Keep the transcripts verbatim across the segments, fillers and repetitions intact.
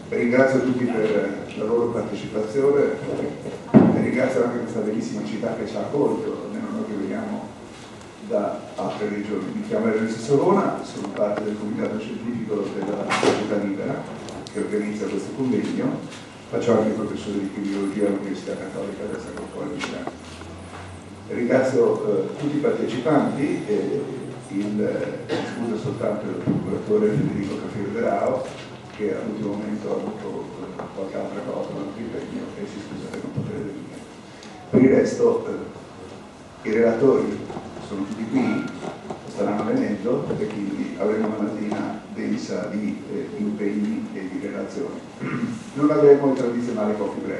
ringrazio tutti per la loro partecipazione e ringrazio anche questa bellissima città che ci ha accolto, almeno noi che veniamo da altre regioni. Mi chiamo Lorenzo Savona, sono parte del comitato scientifico della Società Libera che organizza questo convegno, faccio anche il professore di criminologia all'Università Cattolica del Sacro Cuore di Milano. Ringrazio eh, tutti i partecipanti e il, eh, scusa soltanto il procuratore Federico Cafiero che all'ultimo momento ha avuto eh, qualche altra cosa, un altro impegno e si scusa per non poter venire. Per il resto eh, i relatori sono tutti qui, staranno venendo e quindi avremo una mattina densa di eh, impegni e di relazioni. Non avremo il tradizionale coffee break,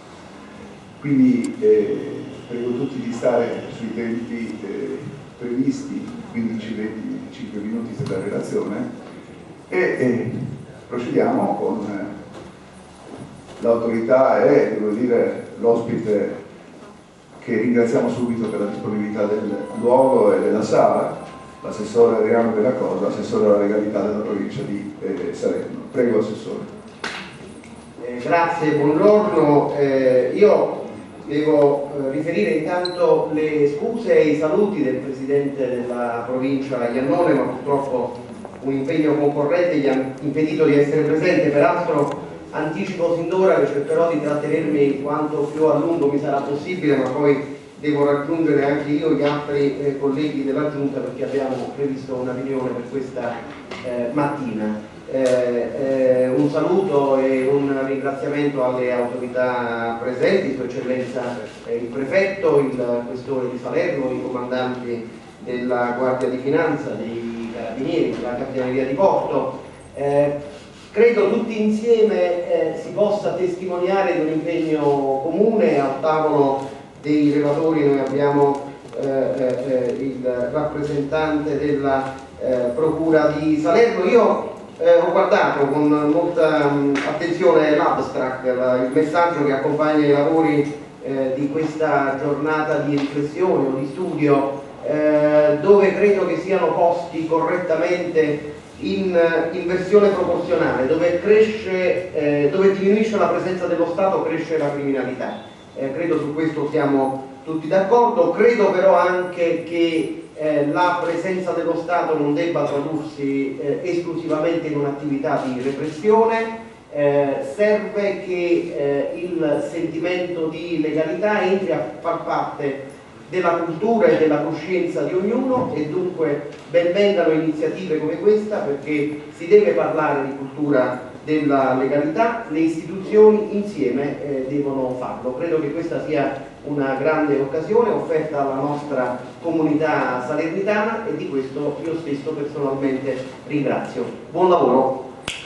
quindi eh, prego tutti di stare sui tempi eh, previsti, quindici venti venticinque minuti per la relazione e eh, procediamo con eh, l'autorità e devo dire l'ospite che ringraziamo subito per la disponibilità del luogo e della sala, l'assessore Adriano Della Cosa, assessore alla legalità della provincia di eh, Salerno. Prego, assessore. Eh, grazie, buongiorno. Eh, io devo eh, riferire intanto le scuse e i saluti del Presidente della provincia Iannone, ma purtroppo un impegno concorrente gli ha impedito di essere presente. Peraltro anticipo sin d'ora che cercherò di trattenermi quanto più a lungo mi sarà possibile, ma poi devo raggiungere anche io gli altri eh, colleghi della Giunta perché abbiamo previsto una riunione per questa eh, mattina. Eh, eh, un saluto e un ringraziamento alle autorità presenti, Sua Eccellenza eh, il Prefetto, il Questore di Salerno, i comandanti della Guardia di Finanza, dei Carabinieri, della Capitaneria di Porto. Eh, Credo tutti insieme eh, si possa testimoniare di un impegno comune. Al tavolo dei relatori noi abbiamo eh, eh, il rappresentante della eh, Procura di Salerno. Io eh, ho guardato con molta mh, attenzione l'abstract, il messaggio che accompagna i lavori eh, di questa giornata di riflessione o di studio, eh, dove credo che siano posti correttamente in inversione proporzionale, dove cresce, eh, dove diminuisce la presenza dello Stato, cresce la criminalità. Eh, credo su questo siamo tutti d'accordo. Credo però anche che eh, la presenza dello Stato non debba tradursi eh, esclusivamente in un'attività di repressione. Eh, serve che eh, il sentimento di legalità entri a far parte della cultura e della coscienza di ognuno e dunque benvengano iniziative come questa, perché si deve parlare di cultura della legalità, le istituzioni insieme eh, devono farlo. Credo che questa sia una grande occasione offerta alla nostra comunità salernitana e di questo io stesso personalmente ringrazio. Buon lavoro.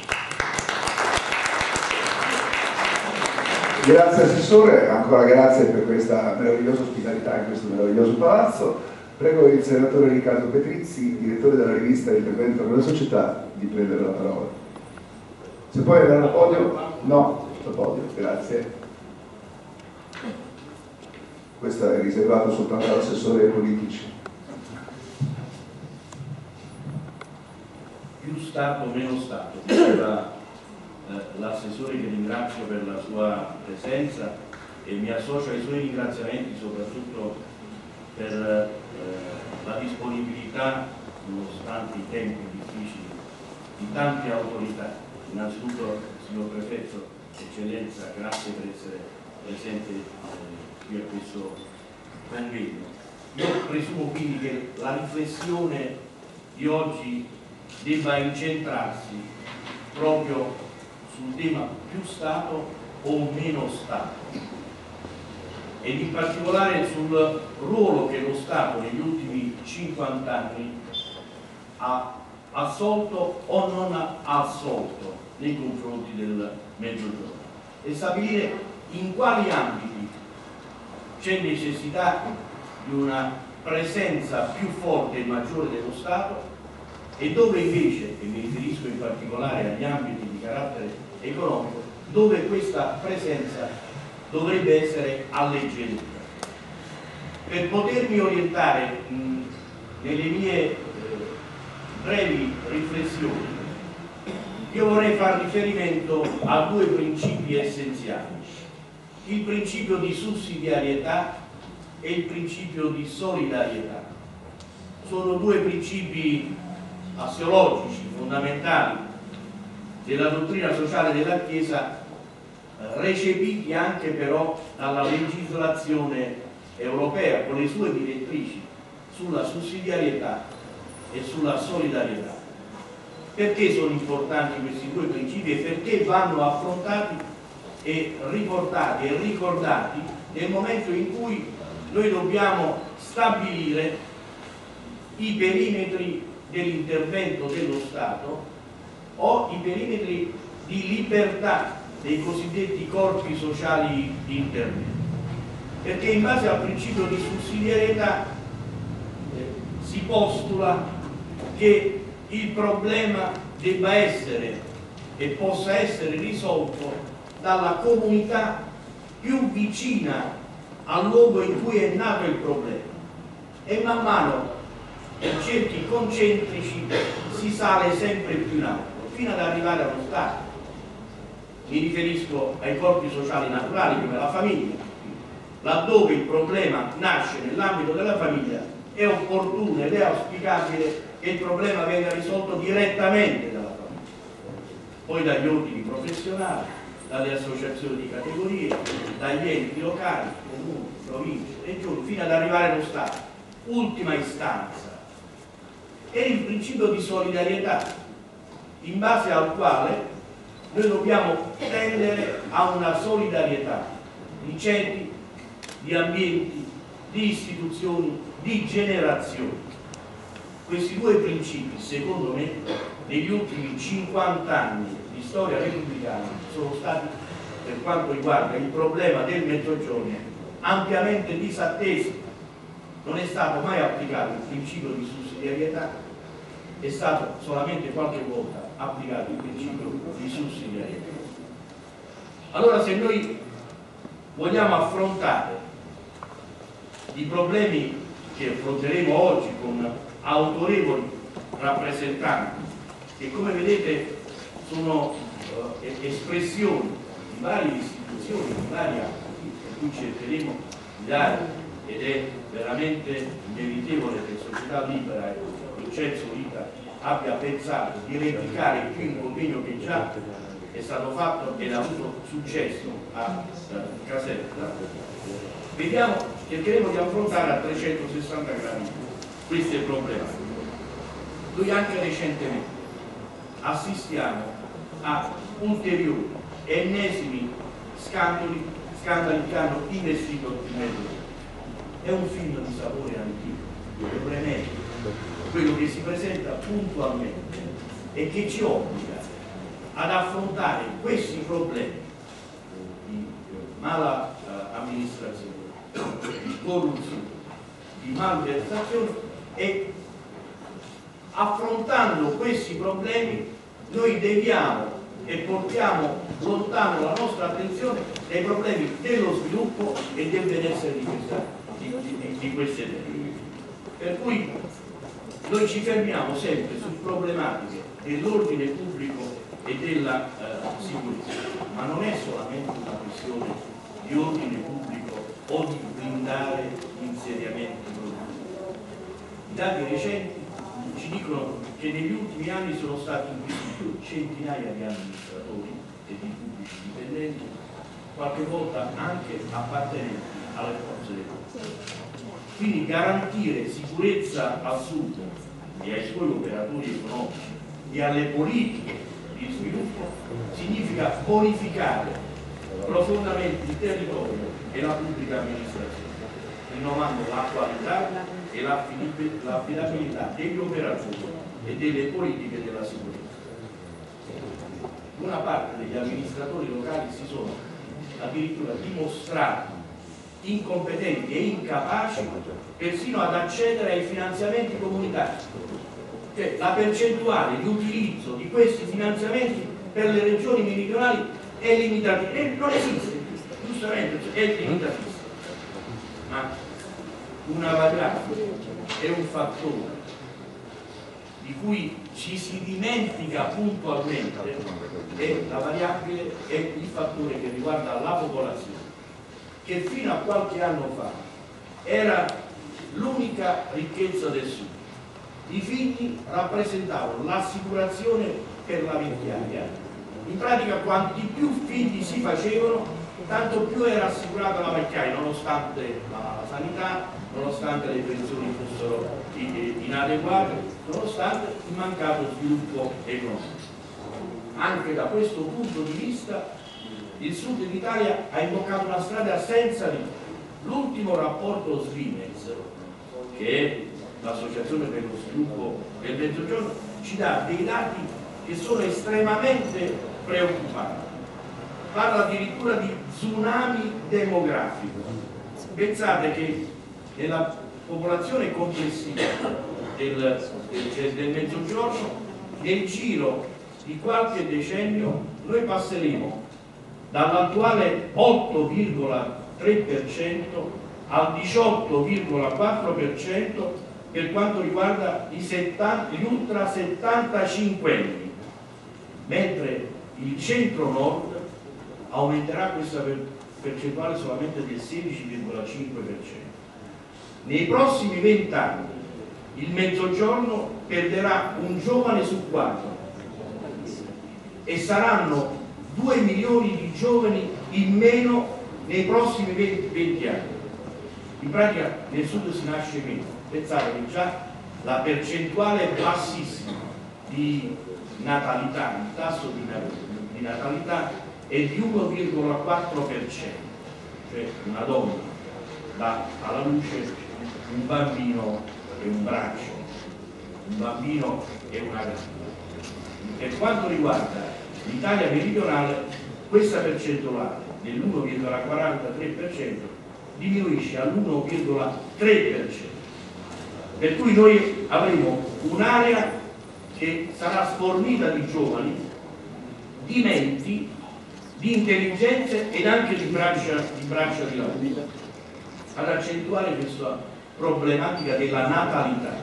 Grazie Assessore, ancora grazie per questa meravigliosa ospitalità in questo meraviglioso palazzo. Prego il senatore Riccardo Petrizzi, direttore della rivista Intervento con la Società, di prendere la parola. Se puoi andare al podio? No, al podio, grazie. Questo è riservato soltanto all'assessore ai politici. Più Stato, meno Stato, diceva l'assessore che ringrazio per la sua presenza e mi associo ai suoi ringraziamenti soprattutto per eh, la disponibilità, nonostante i tempi difficili, di tante autorità. Innanzitutto, signor Prefetto, Eccellenza, grazie per essere presente eh, qui a questo convegno. Io presumo quindi che la riflessione di oggi debba incentrarsi proprio sul tema più Stato o meno Stato ed in particolare sul ruolo che lo Stato negli ultimi cinquanta anni ha assolto o non ha assolto nei confronti del Mezzogiorno e stabilire in quali ambiti c'è necessità di una presenza più forte e maggiore dello Stato e dove invece, e mi riferisco in particolare agli ambiti di carattere economico, dove questa presenza dovrebbe essere alleggerita. Per potermi orientare mh, nelle mie eh, brevi riflessioni, io vorrei fare riferimento a due principi essenziali: il principio di sussidiarietà e il principio di solidarietà. Sono due principi assiologici, fondamentali della dottrina sociale della Chiesa, recepiti anche però dalla legislazione europea con le sue direttrici sulla sussidiarietà e sulla solidarietà. Perché sono importanti questi due principi e perché vanno affrontati e riportati e ricordati nel momento in cui noi dobbiamo stabilire i perimetri dell'intervento dello Stato o i perimetri di libertà dei cosiddetti corpi sociali di intervento. Perché in base al principio di sussidiarietà eh, si postula che il problema debba essere e possa essere risolto dalla comunità più vicina al luogo in cui è nato il problema, e man mano in cerchi concentrici si sale sempre più in alto fino ad arrivare allo Stato. Mi riferisco ai corpi sociali naturali come la famiglia. Laddove il problema nasce nell'ambito della famiglia, è opportuno ed è auspicabile che il problema venga risolto direttamente dalla famiglia, poi dagli ordini professionali, dalle associazioni di categorie, dagli enti locali, comuni, province, regioni, fino ad arrivare allo Stato, ultima istanza. È il principio di solidarietà, in base al quale noi dobbiamo tendere a una solidarietà di ceti, di ambienti, di istituzioni, di generazioni. Questi due principi, secondo me, negli ultimi cinquanta anni di storia repubblicana sono stati, per quanto riguarda il problema del Mezzogiorno, ampiamente disattesi. Non è stato mai applicato il principio di sussidiarietà, è stato solamente qualche volta applicato il principio di sussidiarietà. Allora, se noi vogliamo affrontare i problemi che affronteremo oggi con autorevoli rappresentanti, che come vedete sono eh, espressioni di varie istituzioni, di vari ambiti, per cui cercheremo di dare, ed è veramente meritevole che Società Libera e Vincenzo Vita abbia pensato di replicare qui un convegno che già è stato fatto ed ha avuto successo a uh, Caserta. Vediamo, cercheremo di affrontare a trecentosessanta gradi queste problematiche. Noi anche recentemente assistiamo a ulteriori ennesimi scandali, scandali che hanno investito il Mezzogiorno. È un film di sapore antico, è un remedio, quello che si presenta puntualmente e che ci obbliga ad affrontare questi problemi di mala uh, amministrazione, di corruzione, di malversazione, e affrontando questi problemi noi deviamo e portiamo lontano la nostra attenzione dai problemi dello sviluppo e del benessere di, questa, di, di, di queste terre. Per cui noi ci fermiamo sempre su problematiche dell'ordine pubblico e della eh, sicurezza, ma non è solamente una questione di ordine pubblico o di blindare gli insediamenti produttivi. I dati recenti ci dicono che negli ultimi anni sono stati investiti centinaia di amministratori e di pubblici dipendenti, qualche volta anche appartenenti alle forze dell'ordine. Quindi garantire sicurezza al Sud e ai suoi operatori economici e alle politiche di sviluppo significa bonificare profondamente il territorio e la pubblica amministrazione, rinnovando la qualità e l'affidabilità degli operatori e delle politiche della sicurezza. Una parte degli amministratori locali si sono addirittura dimostrati incompetenti e incapaci persino ad accedere ai finanziamenti comunitari. Cioè, la percentuale di utilizzo di questi finanziamenti per le regioni meridionali è limitativa, e non esiste, giustamente è limitatissima. Ma una variabile è un fattore di cui ci si dimentica puntualmente è la variabile, è il fattore che riguarda la popolazione, che fino a qualche anno fa era l'unica ricchezza del Sud. I figli rappresentavano l'assicurazione per la vecchiaia. In pratica, quanti più figli si facevano, tanto più era assicurata la vecchiaia, nonostante la sanità, nonostante le pensioni fossero inadeguate, nonostante il mancato sviluppo economico. Anche da questo punto di vista il Sud d'Italia ha imboccato una strada senza limiti. L'ultimo rapporto Svimex, che è l'Associazione per lo Sviluppo del Mezzogiorno, ci dà dei dati che sono estremamente preoccupanti. Parla addirittura di tsunami demografico. Pensate che nella popolazione complessiva del, del, del Mezzogiorno, nel giro di qualche decennio, noi passeremo dall'attuale otto virgola tre per cento al diciotto virgola quattro per cento per quanto riguarda i settanta, gli ultra settantacinquenni, mentre il centro-nord aumenterà questa percentuale solamente del sedici virgola cinque per cento. Nei prossimi vent'anni il Mezzogiorno perderà un giovane su quattro e saranno due milioni di giovani in meno nei prossimi venti anni. In pratica nel Sud si nasce meno. Pensate che già la percentuale bassissima di natalità, il tasso di natalità è di uno virgola quattro per cento, cioè una donna dà alla luce un bambino e un braccio, un bambino e una gamba. Per quanto riguarda l'Italia meridionale, questa percentuale dell'uno virgola quarantatré per cento diminuisce all'uno virgola tre per cento, per cui noi avremo un'area che sarà sfornita di giovani, di menti, di intelligenze ed anche di braccia di, braccia di lavoro. Ad accentuare questa problematica della natalità,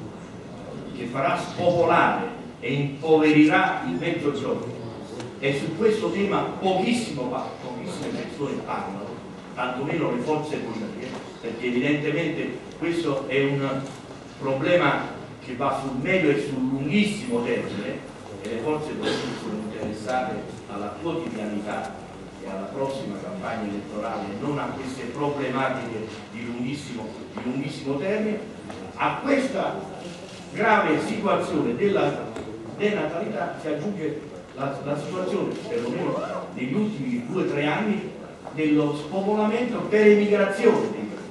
che farà spopolare e impoverirà il Mezzogiorno, e su questo tema pochissimo, pochissime persone parlano, tantomeno le forze politiche, perché evidentemente questo è un problema che va sul medio e sul lunghissimo termine e le forze politiche sono interessate alla quotidianità e alla prossima campagna elettorale, non a queste problematiche di lunghissimo, di lunghissimo termine. A questa grave situazione della denatalità si aggiunge la, la situazione, perlomeno negli ultimi due o tre anni, dello spopolamento per emigrazione,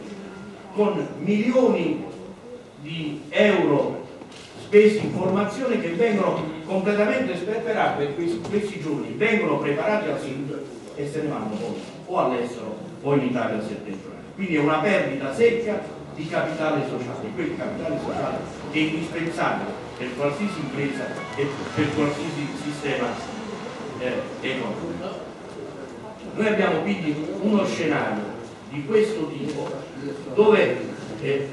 con milioni di euro spesi in formazione che vengono completamente sperperati, per questi, questi giorni vengono preparati al Sud e se ne vanno poi o all'estero o in Italia settentrionale. Quindi è una perdita secca di capitale sociale, quel capitale sociale è indispensabile per qualsiasi impresa e per qualsiasi sistema eh, economico. Noi abbiamo quindi uno scenario di questo tipo dove eh,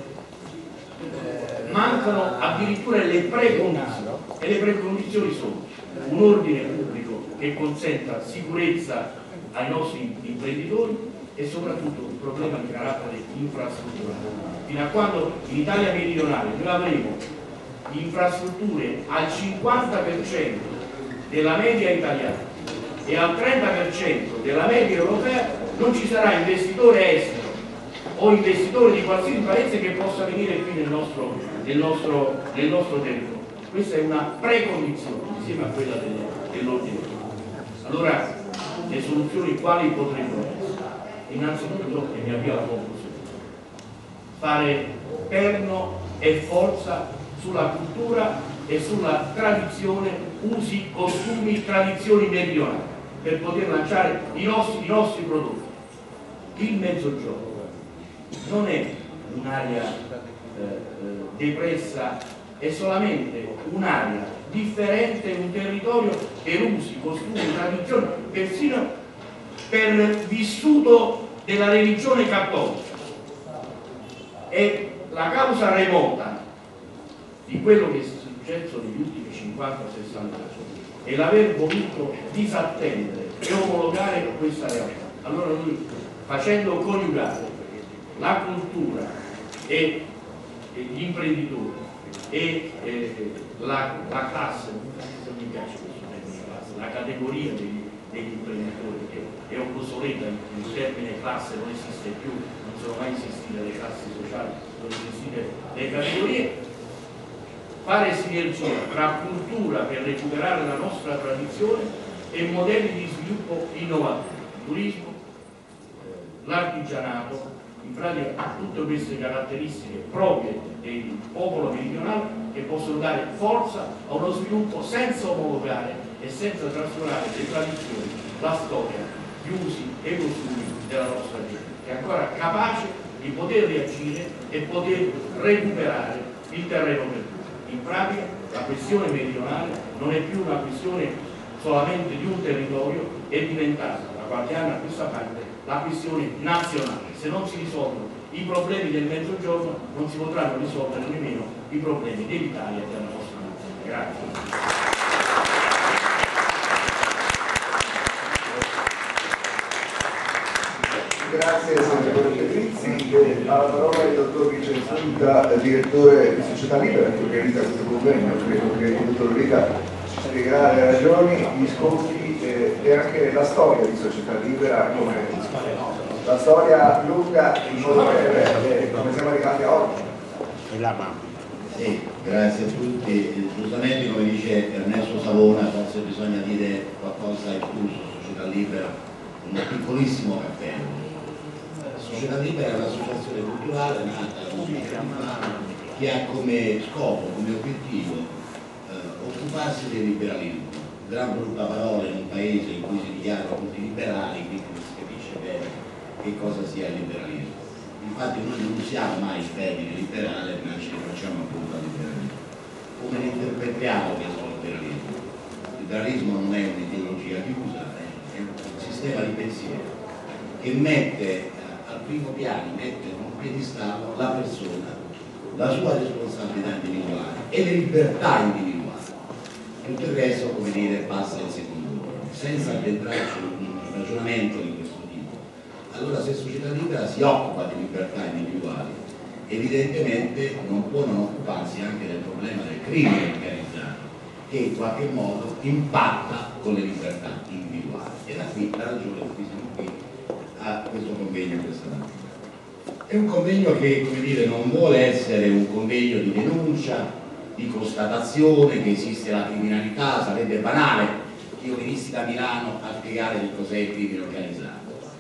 mancano addirittura le precondizioni, e le precondizioni sono un ordine pubblico che consenta sicurezza ai nostri imprenditori e soprattutto un problema di carattere infrastrutturale. Fino a quando in Italia meridionale noi avremo infrastrutture al cinquanta per cento della media italiana e al trenta per cento della media europea, non ci sarà investitore estero o investitore di qualsiasi paese che possa venire qui nel nostro, nel nostro, nel nostro territorio. Questa è una precondizione insieme a quella dell'ordine. Allora le soluzioni quali potrebbero essere? Innanzitutto, e mi avvio alla conclusione, fare perno e forza sulla cultura e sulla tradizione, usi, costumi, tradizioni meridionali, per poter lanciare i nostri, i nostri prodotti. Il Mezzogiorno non è un'area eh, depressa, è solamente un'area differente, un territorio per usi, costumi, tradizioni, persino per vissuto della religione cattolica. È la causa remota di quello che successo negli ultimi cinquanta sessanta anni e l'aver voluto disattendere e omologare questa realtà. Allora noi, facendo coniugare la cultura e, e gli imprenditori e eh, la, la classe, non mi piace questo termine classe, la categoria degli, degli imprenditori, che è obsoleta, il termine classe non esiste più, non sono mai esistite le classi sociali, sono esistite le categorie. Fare sinergia tra cultura per recuperare la nostra tradizione e modelli di sviluppo innovativi, turismo, l'artigianato, in pratica tutte queste caratteristiche proprie del popolo meridionale che possono dare forza a uno sviluppo senza omologare e senza trascurare le tradizioni, la storia, gli usi e i costumi della nostra gente, che è ancora capace di poter reagire e poter recuperare il terreno perduto. In pratica la questione meridionale non è più una questione solamente di un territorio, è diventata da qualche anno a questa parte la questione nazionale. Se non si risolvono i problemi del Mezzogiorno non si potranno risolvere nemmeno i problemi dell'Italia e della nostra nazione. Grazie. Grazie senatore Pedrizzi. Alla parola il dottor Vincenzo Rita, direttore di Società Libera, che organizza questo convegno. Credo che il dottor Rita ci spiegherà le ragioni, gli scopi eh, e anche la storia di Società Libera, come la storia lunga in modo breve, eh, come siamo arrivati a oggi. Sì, grazie a tutti. Giustamente, come dice Ernesto Savona, forse bisogna dire qualcosa in più su Società Libera, un piccolissimo cappello. Società Libera è un'associazione culturale nata undici anni fa che ha come scopo, come obiettivo eh, occuparsi del liberalismo. Gran brutta parola in un paese in cui si dichiarano tutti liberali, quindi non si capisce bene che cosa sia il liberalismo. Infatti noi non usiamo mai il termine liberale, ma ci facciamo appunto al liberalismo. Come ne interpretiamo questo liberalismo? Il liberalismo non è un'ideologia chiusa, è un sistema di pensiero che mette al primo piano, mette in un piedistallo la persona, la sua responsabilità individuale e le libertà individuali. Tutto il resto, come dire, passa in secondo ordine, senza addentrarci in un ragionamento di questo tipo. Allora, se Società Libera si occupa di libertà individuali, evidentemente non può non occuparsi anche del problema del crimine organizzato, che in qualche modo impatta con le libertà individuali. E da qui la ragione per cui siamo qui a questo convegno questa mattina. È un convegno che, come dire, non vuole essere un convegno di denuncia, di constatazione che esiste la criminalità. Sarebbe banale che io venissi da Milano a spiegare che cos'è il crimine organizzato.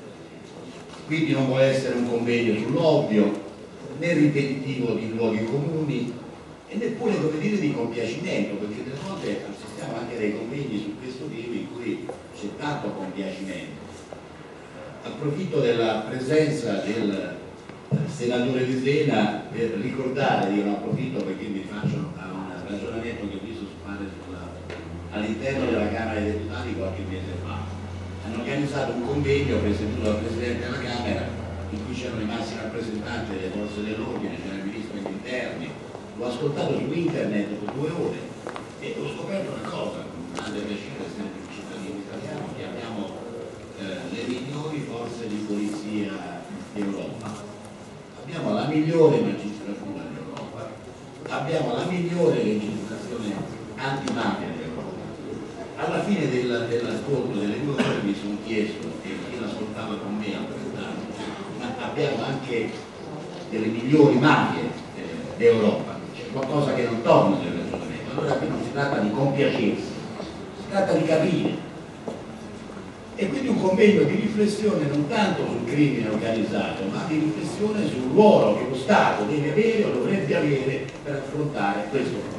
Quindi non vuole essere un convegno sull'ovvio, né ripetitivo di luoghi comuni e neppure, come dire, di compiacimento, perché delle volte assistiamo anche a dei convegni su questo tema in cui c'è tanto compiacimento. Approfitto della presenza del senatore De Sena per ricordare, io ne approfitto perché mi faccio a un ragionamento che ho visto fare all'interno della Camera dei Deputati qualche mese fa. Hanno organizzato un convegno presieduto dal Presidente della Camera in cui c'erano i massimi rappresentanti delle forze dell'ordine, c'era il Ministro degli Interni. L'ho ascoltato su internet per due ore e ho scoperto una cosa, con grande piacere sempre il cittadino italiano, che abbiamo eh, le migliori forze di polizia d'Europa. Abbiamo la migliore magistratura d'Europa, abbiamo la migliore legislazione antimafia d'Europa. Alla fine dell'ascolto delle due ore mi sono chiesto, e chi l'ascoltava con me altrettanto, ma abbiamo anche delle migliori mafie eh, d'Europa, c'è qualcosa che non torna nel ragionamento. Allora qui non si tratta di compiacersi, si tratta di capire. E quindi un convegno di riflessione non tanto sul crimine organizzato, ma di riflessione sul ruolo che lo Stato deve avere o dovrebbe avere per affrontare questo problema.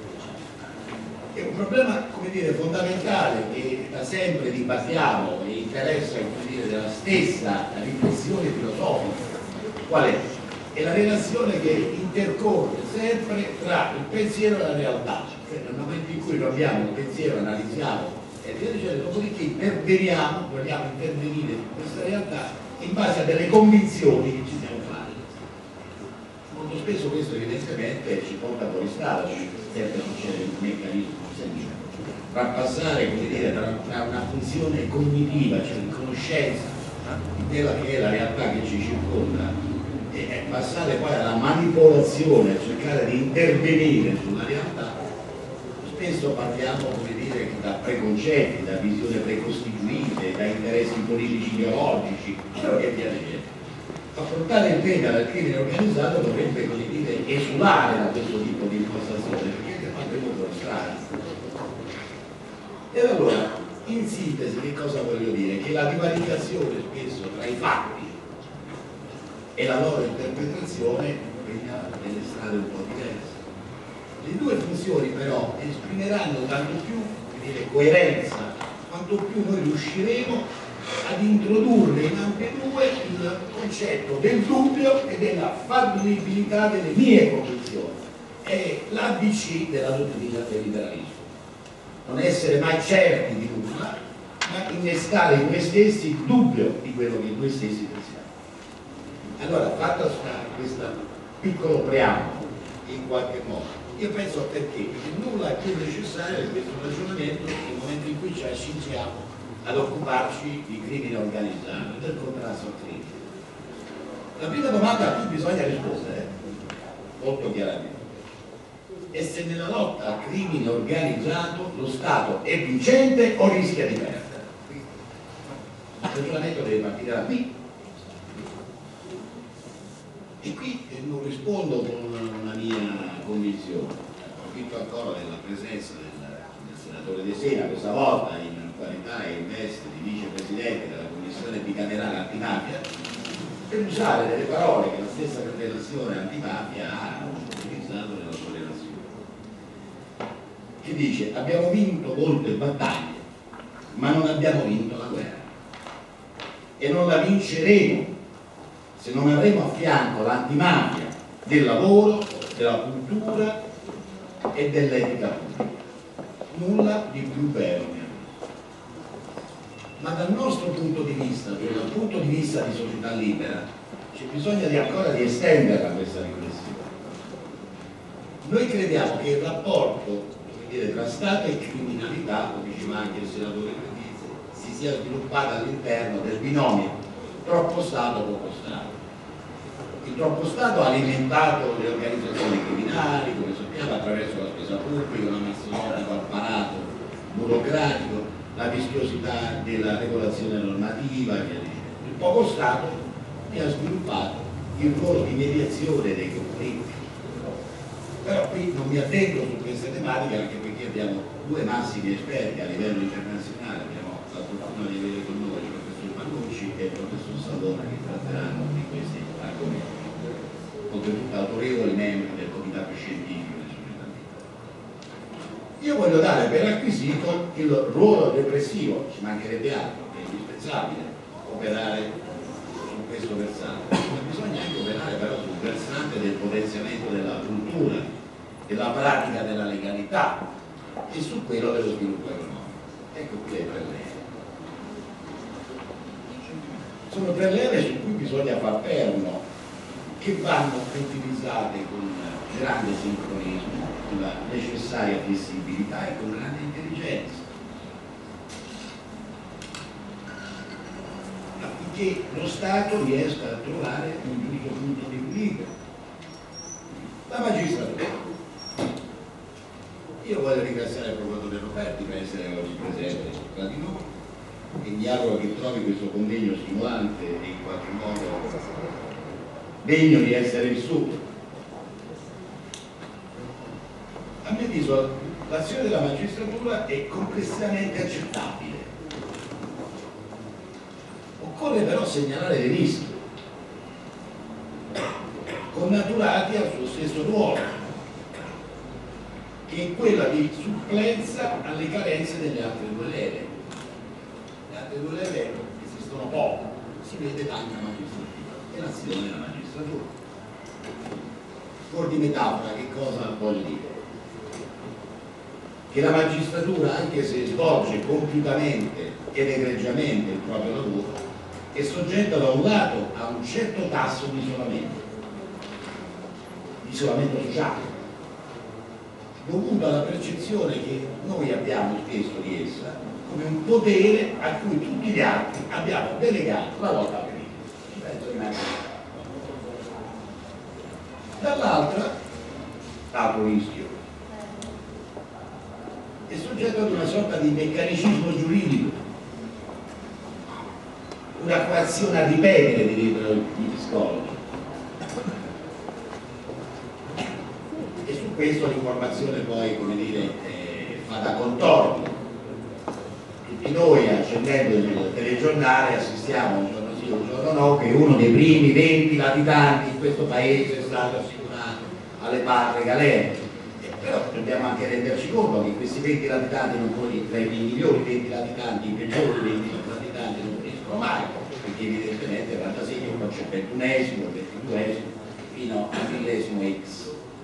È un problema, come dire, fondamentale che da sempre dibattiamo e interessa, come dire, della stessa riflessione filosofica. Qual è? È la relazione che intercorre sempre tra il pensiero e la realtà. Cioè, nel momento in cui noi abbiamo un pensiero, analizziamo e via dicendo, dopodiché interveniamo, vogliamo intervenire in questa realtà in base a delle convinzioni che ci siamo fatti. Molto spesso questo evidentemente evidentemente ci porta fuori strada, come sempre succede un meccanismo semplice, fa passare, come dire, tra, tra una funzione cognitiva, cioè di conoscenza di quella che è la realtà che ci circonda, e passare poi alla manipolazione, a cercare di intervenire sulla realtà. Spesso partiamo, come dire, da preconcetti, da visioni precostituite, da interessi politici ideologici e via dicendo. Affrontare il tema del crimine organizzato dovrebbe, così dire, esulare da questo tipo di impostazione, perché è fatto molto strano. E allora, in sintesi, che cosa voglio dire? Che la divaricazione spesso tra i fatti e la loro interpretazione veniva nelle strade un po' diverse. Le due funzioni però esprimeranno tanto più, dire, coerenza, quanto più noi riusciremo ad introdurre in ambedue il concetto del dubbio e della fallibilità delle mie convinzioni. È l'A B C della dottrina del liberalismo. Non essere mai certi di nulla, ma innescare in noi stessi il dubbio di quello che noi stessi pensiamo. Allora, fatta questo piccolo preambolo, in qualche modo, io penso perché? Perché nulla è più necessario di questo ragionamento nel momento in cui ci accingiamo ad occuparci di crimine organizzato e del contrasto al crimine. La prima domanda a cui bisogna rispondere, molto chiaramente, è se nella lotta al crimine organizzato lo Stato è vincente o rischia di perdere. Il ragionamento deve partire da qui. E qui non rispondo con una mia convinzione, approfitto ancora della presenza del, del senatore De Sena, questa volta in qualità e in veste di vicepresidente della commissione bicamerale antimafia, per usare delle parole che la stessa relazione antimafia ha utilizzato nella sua relazione, che dice: abbiamo vinto molte battaglie ma non abbiamo vinto la guerra e non la vinceremo se non avremo a fianco l'antimafia del lavoro, della cultura e dell'etica pubblica. Nulla di più vero, mio amico. Ma dal nostro punto di vista, cioè dal punto di vista di società libera, c'è bisogno di ancora di estenderla questa riflessione. Noi crediamo che il rapporto, come dire, tra Stato e criminalità, come diceva anche il senatore Credizzi, si sia sviluppato all'interno del binomio troppo Stato, poco Stato. Il troppo Stato ha alimentato le organizzazioni criminali, come sappiamo, attraverso la spesa pubblica, un mastodontico apparato burocratico, la vischiosità della regolazione normativa, e via dicendo. Il poco Stato ne ha sviluppato il ruolo di mediazione dei conflitti. Però qui non mi attendo su queste tematiche, anche perché abbiamo due massimi esperti a livello internazionale, abbiamo la fortuna di avere con noi il professor Mannucci e il professor Savona, che tratteranno di questi argomenti, oltretutto autorevoli membri del comitato scientifico di società libera. Io voglio dare per acquisito il ruolo repressivo, ci mancherebbe altro, è indispensabile operare su questo versante, ma bisogna anche operare però sul versante del potenziamento della cultura, della pratica della legalità e su quello dello sviluppo economico. Ecco qui le tre leve. Sono tre leve su cui bisogna far perno, che vanno utilizzate con grande sincronismo, con la necessaria flessibilità e con grande intelligenza, affinché lo Stato riesca a trovare un giusto punto di equilibrio. La magistratura. Io voglio ringraziare il procuratore Roberti per essere oggi presente tra di noi e mi auguro che trovi questo convegno stimolante e in qualche modo degno di essere vissuto. A mio avviso l'azione della magistratura è complessivamente accettabile. Occorre però segnalare dei rischi, connaturati al suo stesso ruolo, che è quella di supplenza alle carenze delle altre due leve. Le altre due leve esistono poco, si vede tanta magistratura e l'azione della magistratura. Fuori di metafora, che cosa voglio dire? Che la magistratura, anche se svolge compiutamente ed egregiamente il proprio lavoro, è soggetta da un lato a un certo tasso di isolamento, isolamento sociale, dovuto alla percezione che noi abbiamo spesso di essa come un potere a cui tutti gli altri abbiamo delegato la lotta politica. Dall'altra, altro rischio, è soggetto ad una sorta di meccanicismo giuridico, una coazione a ripetere, direbbero gli psicologi. E su questo l'informazione poi, come dire, eh, fa da contorno. Tutti noi, accendendo il telegiornale, assistiamo un giorno sì, un giorno no, che uno dei primi venti latitanti in questo paese è stato assicurato alle patrie galere. Eh, però dobbiamo anche renderci conto che questi venti latitanti non sono tra i migliori venti latitanti, i peggiori venti latitanti non finiscono mai, perché evidentemente il rantasegno non c'è il ventunesimo, il ventiduesimo, fino al millesimo X.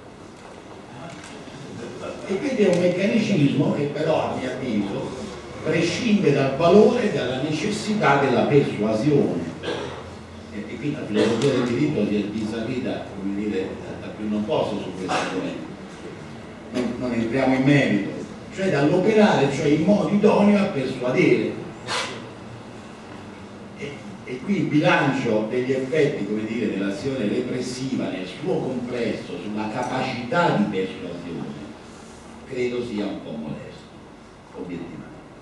E quindi è un meccanismo che però, a mio avviso, prescinde dal valore e dalla necessità della persuasione. E qui la filosofia del diritto si è bizzarrita, come dire, da più non posso su questo argomento. Non, non entriamo in merito, cioè dall'operare, cioè in modo idoneo a persuadere. E, e qui il bilancio degli effetti, come dire, dell'azione repressiva nel suo complesso sulla capacità di persuasione credo sia un po' modesto, obiettivamente.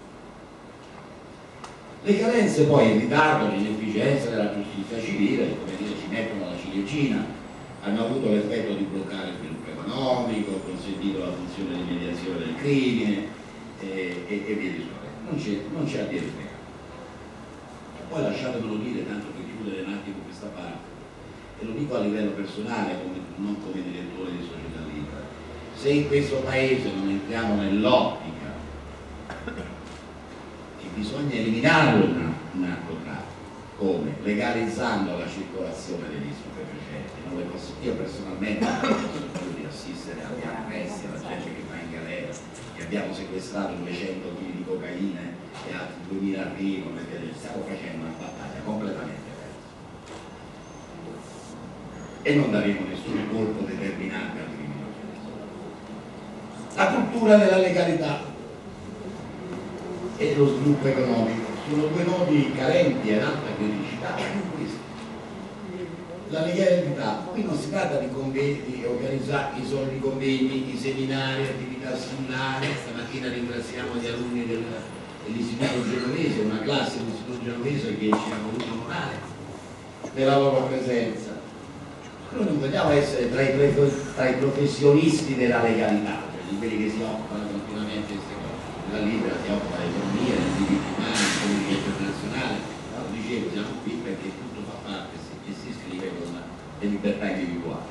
Le carenze poi, il ritardo, l'inefficienza della giustizia civile, come dire, ci mettono la ciliegina, hanno avuto l'effetto di bloccare il sviluppo economico, consentito la funzione di mediazione del crimine e, e, e via discorrendo. Non c'è a dire spiegato. Poi lasciatemelo dire, tanto per chiudere un attimo questa parte, e lo dico a livello personale, come, non come direttore di Società Libera, se in questo paese non entriamo nell'ottica che bisogna eliminarlo il narcotraffico, come legalizzando la circolazione degli stupefacenti, non le posso, io personalmente non posso più di assistere agli arresti, alla gente che va in galera, che abbiamo sequestrato duecento chili di cocaina e altri duemila arrivano, perché stiamo facendo una battaglia completamente persa e non daremo nessun colpo determinante al crimine. La cultura della legalità e lo sviluppo economico sono due nodi carenti ad alta criticità. La legalità, qui non si tratta di convegni, di organizzare i soliti convegni, i seminari, attività similari. Stamattina ringraziamo gli alunni del, dell'Istituto Genovese, una classe dell'Istituto Genovese che ci ha voluto onorare della loro presenza. Noi non vogliamo essere tra i, tra i professionisti della legalità, di quelli che si occupano continuamente di queste cose. La Libera si occupa di economia, di diritti umani, di politica internazionale. Lo dicevo, siamo qui perché tutto fa parte e si iscrive con le libertà individuali.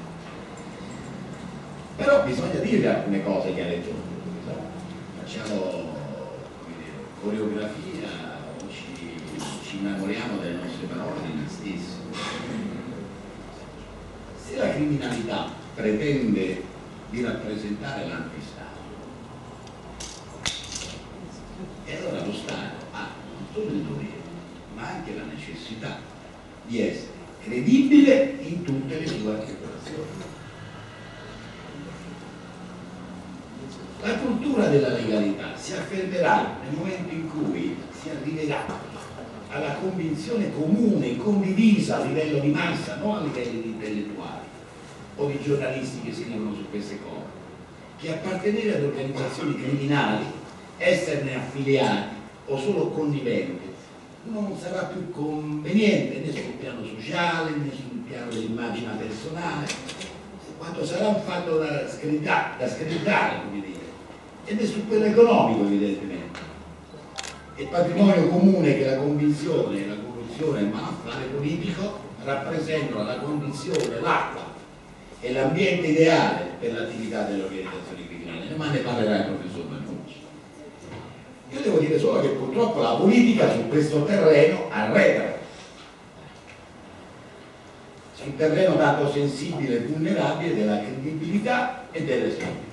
Però bisogna dire alcune cose che ha detto. Facciamo, come dire, coreografia o ci, ci innamoriamo delle nostre parole di noi stessi. Se la criminalità pretende di rappresentare l'antistato, e allora lo Stato ha non solo il dovere ma anche la necessità di essere credibile in tutte le sue articolazioni. La cultura della legalità si affermerà nel momento in cui si arriverà alla convinzione comune, condivisa a livello di massa, non a livello di intellettuali o di giornalisti che scrivono su queste cose, che appartenere ad organizzazioni criminali, esserne affiliati o solo conniventi non sarà più conveniente né sul piano sociale né sul piano dell'immagine personale, quanto sarà un fatto da screditare, da screditare, come dire, e né su quello economico evidentemente. Il patrimonio comune che la convinzione, la corruzione e il malaffare politico rappresentano la condizione, l'acqua e l'ambiente ideale per l'attività delle organizzazioni criminali, ma ne parlerà il professor Manucci. Io devo dire solo che purtroppo la politica su questo terreno arretra, su un terreno tanto sensibile e vulnerabile della credibilità e dell'esempio.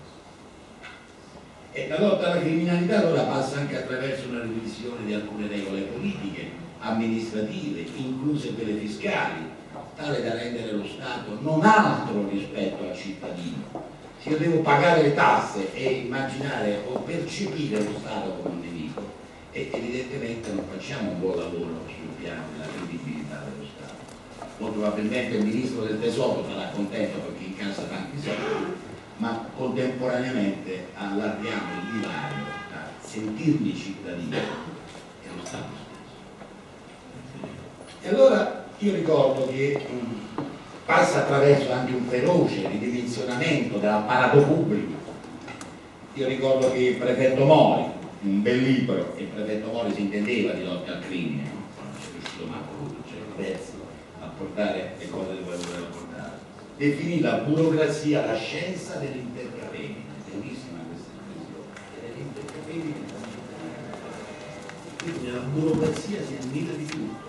E la lotta alla criminalità allora passa anche attraverso una revisione di alcune regole politiche, amministrative, incluse quelle fiscali, tale da rendere lo Stato non altro rispetto al cittadino. Se io devo pagare le tasse e immaginare o percepire lo Stato come un nemico, e evidentemente non facciamo un buon lavoro sul piano della credibilità dello Stato. Molto probabilmente il Ministro del Tesoro sarà contento perché incassa tanti soldi, ma contemporaneamente allarghiamo il divario tra sentirmi cittadino e lo Stato stesso. E allora io ricordo che mh, passa attraverso anche un feroce ridimensionamento dell'apparato pubblico. Io ricordo che il prefetto Mori, un bel libro, e il prefetto Mori si intendeva di lotta al crimine, no? Non c'è riuscito manco lui, c'è perso a portare le cose dove voleva portare. Definì la burocrazia la scienza dell'intercapemine, bellissima questa espressione, dell'intercapemine. Quindi nella burocrazia si annida di tutto.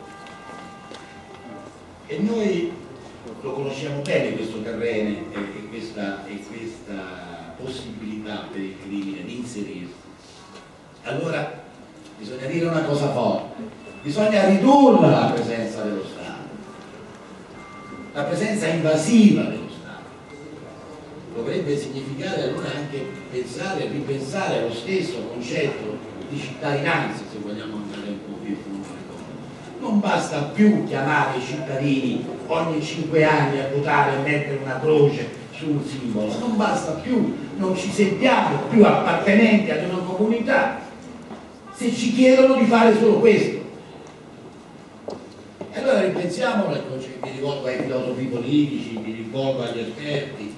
E noi lo conosciamo bene questo terreno e, e, questa, e questa possibilità per il crimine di inserirsi. Allora bisogna dire una cosa forte, bisogna ridurre la presenza dello Stato, la presenza invasiva dello Stato. Dovrebbe significare allora anche pensare e ripensare lo stesso concetto di cittadinanza, se vogliamo andare un po' più fuori. Non basta più chiamare i cittadini ogni cinque anni a votare e mettere una croce su un simbolo, non basta più, non ci sentiamo più appartenenti ad una comunità se ci chiedono di fare solo questo. E allora ripensiamo, mi rivolgo ai filosofi politici, mi rivolgo agli esperti.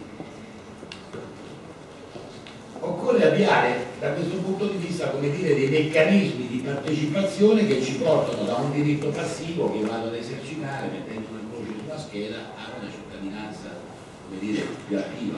Occorre avviare da questo punto di vista, come dire, dei meccanismi di partecipazione che ci portano da un diritto passivo che vado ad esercitare mettendo una croce sulla scheda a una cittadinanza, come dire, più attiva.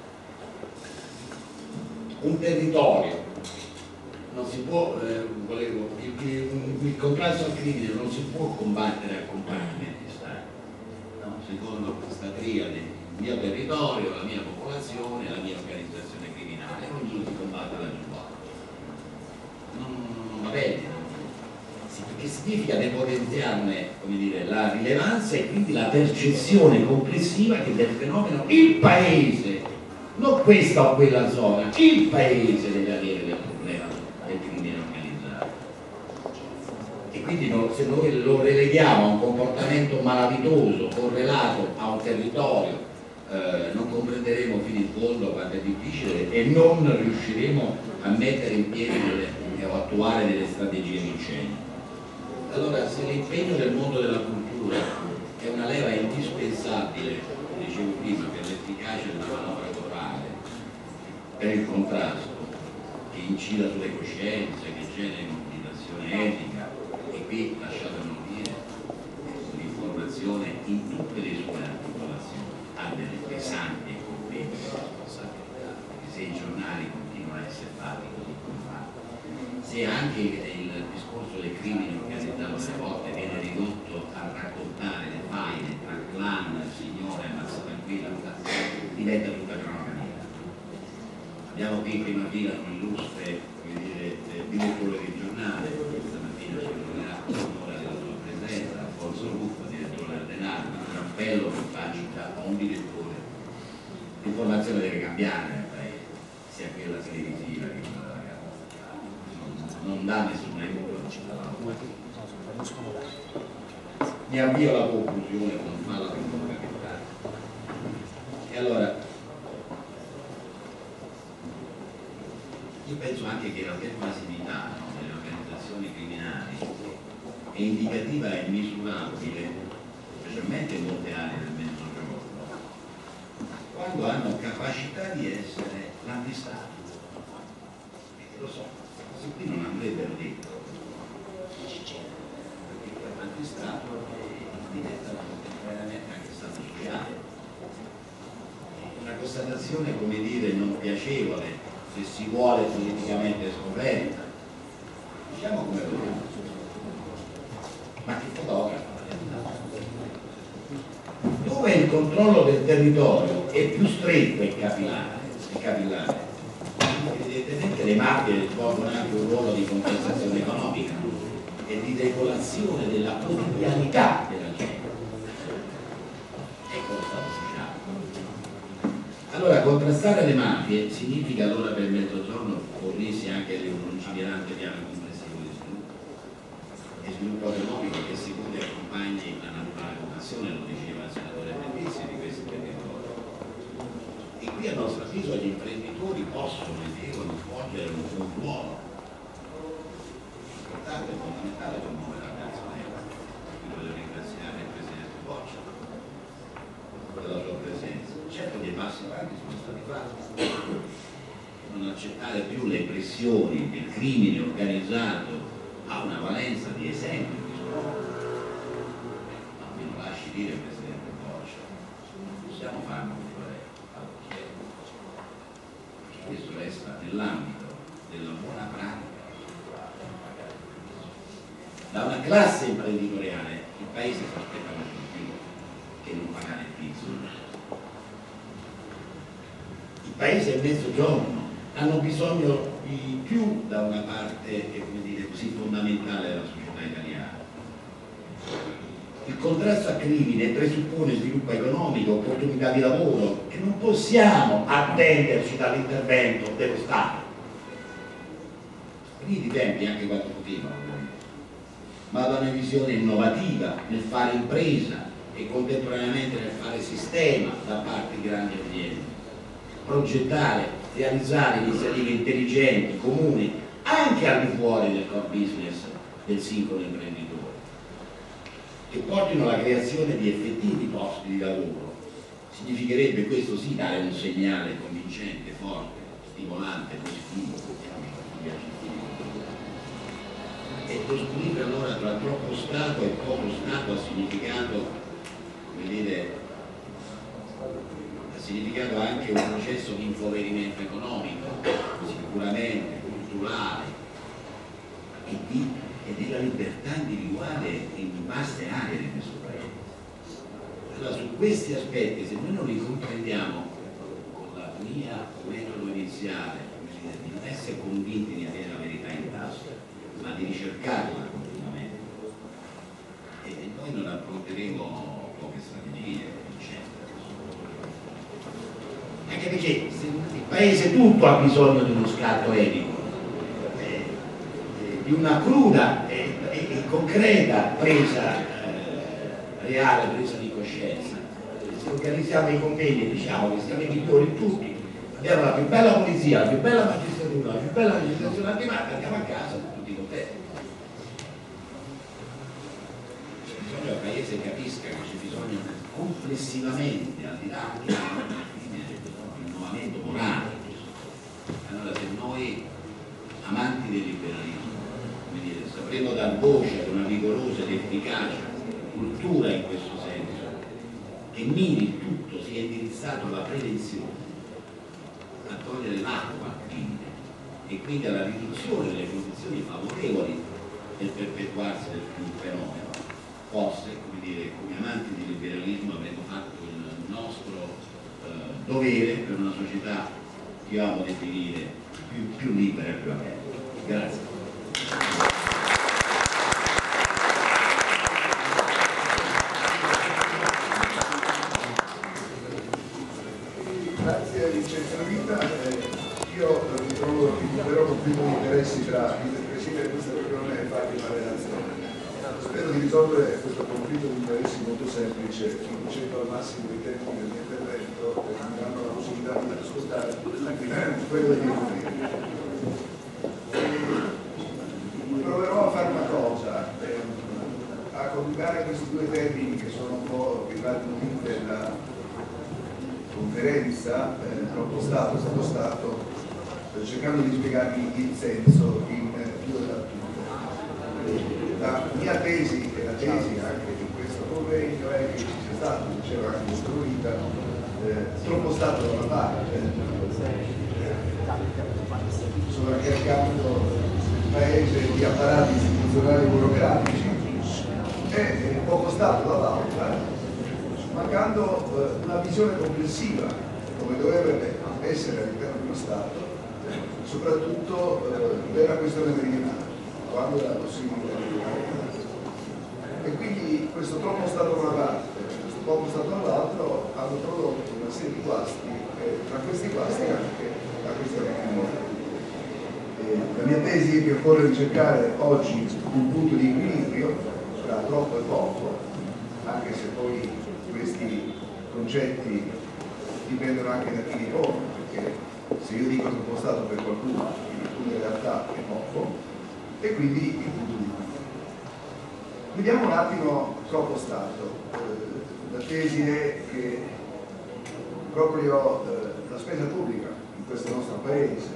Un territorio non si può, eh, volevo, il, il, il contrasto al crimine non si può combattere a compartimenti stati, no? Secondo questa triade, il mio territorio, la mia popolazione, la mia organizzazione criminale, ognuno si combatte la giù. Non, non va bene, sì, perché significa depotenziarne, come dire, la rilevanza e quindi la percezione complessiva che del fenomeno il paese, non questa o quella zona, il paese deve avere del problema del crimine organizzato. E quindi no, se noi lo releghiamo a un comportamento malavitoso correlato a un territorio, eh, non comprenderemo fino in fondo quanto è difficile e non riusciremo a mettere in piedi delle, o attuare delle strategie vincenti. Allora, se l'impegno del mondo della cultura è una leva indispensabile, dicevo prima, per l'efficacia della manovra globale, per il contrasto, che incida sulle coscienze, che generi motivazione etica, e qui lasciatemelo dire, l'informazione in tutte le sue articolazioni ha delle pesanti e complesse responsabilità, perché se i giornali continuano a essere fatti così come fanno, se anche il, il discorso del crimine organizzato alle volte viene ridotto a raccontare le faide tra clan, signore, ammazza tranquilla, diventa tutta cronaca nera. Abbiamo qui in prima fila un illustre, come dire, direttore del giornale, stamattina ci troverà l'onore della sua presenza, Alfonso Ruffo, direttore del Denaro, un appello che faccia a un direttore. L'informazione deve cambiare nel paese, sia quella televisiva che quella della carta. Non dà nessun aiuto. Mi avvio alla conclusione con non farla più fondamentale. E allora io penso anche che la pervasività, no, delle organizzazioni criminali è indicativa e misurabile, specialmente in molte aree del Mezzogiorno, quando hanno capacità di essere l'antistato. E lo so, se qui non andrebbero detto, perché l'antistato diventa contemporaneamente anche stato sociale. Una constatazione, come dire, non piacevole, se si vuole politicamente scoperta, diciamo come vogliamo, ma che fotografa dove il controllo del territorio è più stretto e capillare, e capillare. Evidentemente le mafie svolgono anche un ruolo di compensazione economica e di regolazione della quotidianità della gente. Allora, contrastare le mafie significa allora per il Mezzogiorno fornirsi anche di un lungimirante piano complessivo di sviluppo e sviluppo economico che secondo e accompagni la naturale vocazione, lo diceva il senatore Bellizzi, di questi territori. E qui a nostro avviso gli imprenditori possono e devono svolgere un, un ruolo importante e fondamentale per muovere la nazionale. Quindi voglio ringraziare il Presidente Boccia della sua presenza. Certo dei passi avanti sono stati fatti, non accettare più le pressioni che il crimine organizzato ha una valenza di esempio di scuola. Ma me lo lasci dire, Presidente Boccia, possiamo farlo un florero, questo resta nell'ambito della buona pratica. Da una classe imprenditoriale il Paese si aspetta molto di più che non pagare il pizzo. Il Paese e il Mezzogiorno hanno bisogno di più da una parte, come dire, così fondamentale della società italiana. Il contrasto al crimine presuppone sviluppo economico, opportunità di lavoro che non possiamo attenderci dall'intervento dello Stato. Finiti i tempi anche quanto potevano, ma da una visione innovativa nel fare impresa e contemporaneamente nel fare sistema da parte di grandi aziende. Progettare, realizzare iniziative intelligenti, comuni, anche al di fuori del core business del singolo imprenditore, che portino alla creazione di effettivi posti di lavoro. Significherebbe questo sì dare un segnale convincente, forte, stimolante, positivo. E lo squilibrio allora tra troppo Stato e poco Stato ha significato, come dire, ha significato anche un processo di impoverimento economico, sicuramente culturale, e, di, e della libertà individuale in vaste aree di questo Paese. Allora, su questi aspetti, se noi non li comprendiamo con la mia metodo iniziale, di non essere convinti di avere la verità in tasca, ma di ricercarla continuamente, e noi non affronteremo poche strategie, eccetera. Anche perché il Paese tutto ha bisogno di uno scatto etico, eh, eh, di una cruda e, e, e concreta presa eh, reale, presa di coscienza. Se organizziamo i convegni e diciamo che siamo i migliori tutti, abbiamo la più bella polizia, la più bella magistratura, la più bella legislazione antimafia, andiamo a casa tutti contenti. C'è bisogno che il Paese capisca che c'è bisogno complessivamente, al di là anche del rinnovamento morale. Allora, se noi amanti del liberalismo, come dire, sapremo dar voce ad una vigorosa ed efficace cultura in questo senso, che miri il tutto, sia indirizzato alla prevenzione, a togliere l'acqua al crimine e quindi alla riduzione delle condizioni favorevoli del perpetuarsi del fenomeno, forse, come dire, come amanti di liberalismo avremo fatto il nostro eh, dovere per una società che amo definire più, più libera e più aperta. Grazie. Grazie Vincenzo Vita, eh, io mi trovo però con più interessi tra il Presidente di questa riunione e farvi una relazione. Spero di risolvere questo conflitto di interessi molto semplice, riducendo al massimo i tempi del mio intervento e mi danno la possibilità di ascoltare quello dei miei colleghi. Proverò a fare una cosa, eh, a coniugare questi due termini che sono un po' i latini della conferenza, eh, troppo Stato, Stato Stato, eh, cercando di spiegarvi il senso in eh, due battute. La mia tesi e la tesi anche di questo convegno è che ci sia stato, diceva anche il nostro Vita, eh, troppo Stato da una parte, sovraccaricando il Paese di apparati istituzionali burocratici, e eh, poco Stato dall'altra, mancando eh, una visione complessiva, come dovrebbe essere all'interno di uno Stato, soprattutto eh, della questione meridionale, quando è la possibilità di fare. E quindi questo troppo Stato da una parte, questo poco stato all'altro hanno prodotto una serie di guasti, e tra questi guasti anche la questione climatica. La mia tesi è che occorre ricercare oggi un punto di equilibrio tra troppo e poco, anche se poi questi concetti dipendono anche da chi li pone, perché se io dico troppo stato per qualcuno, in alcune realtà è poco, e quindi il punto di equilibrio. Vediamo un attimo troppo stato. La tesi è che proprio la spesa pubblica in questo nostro paese,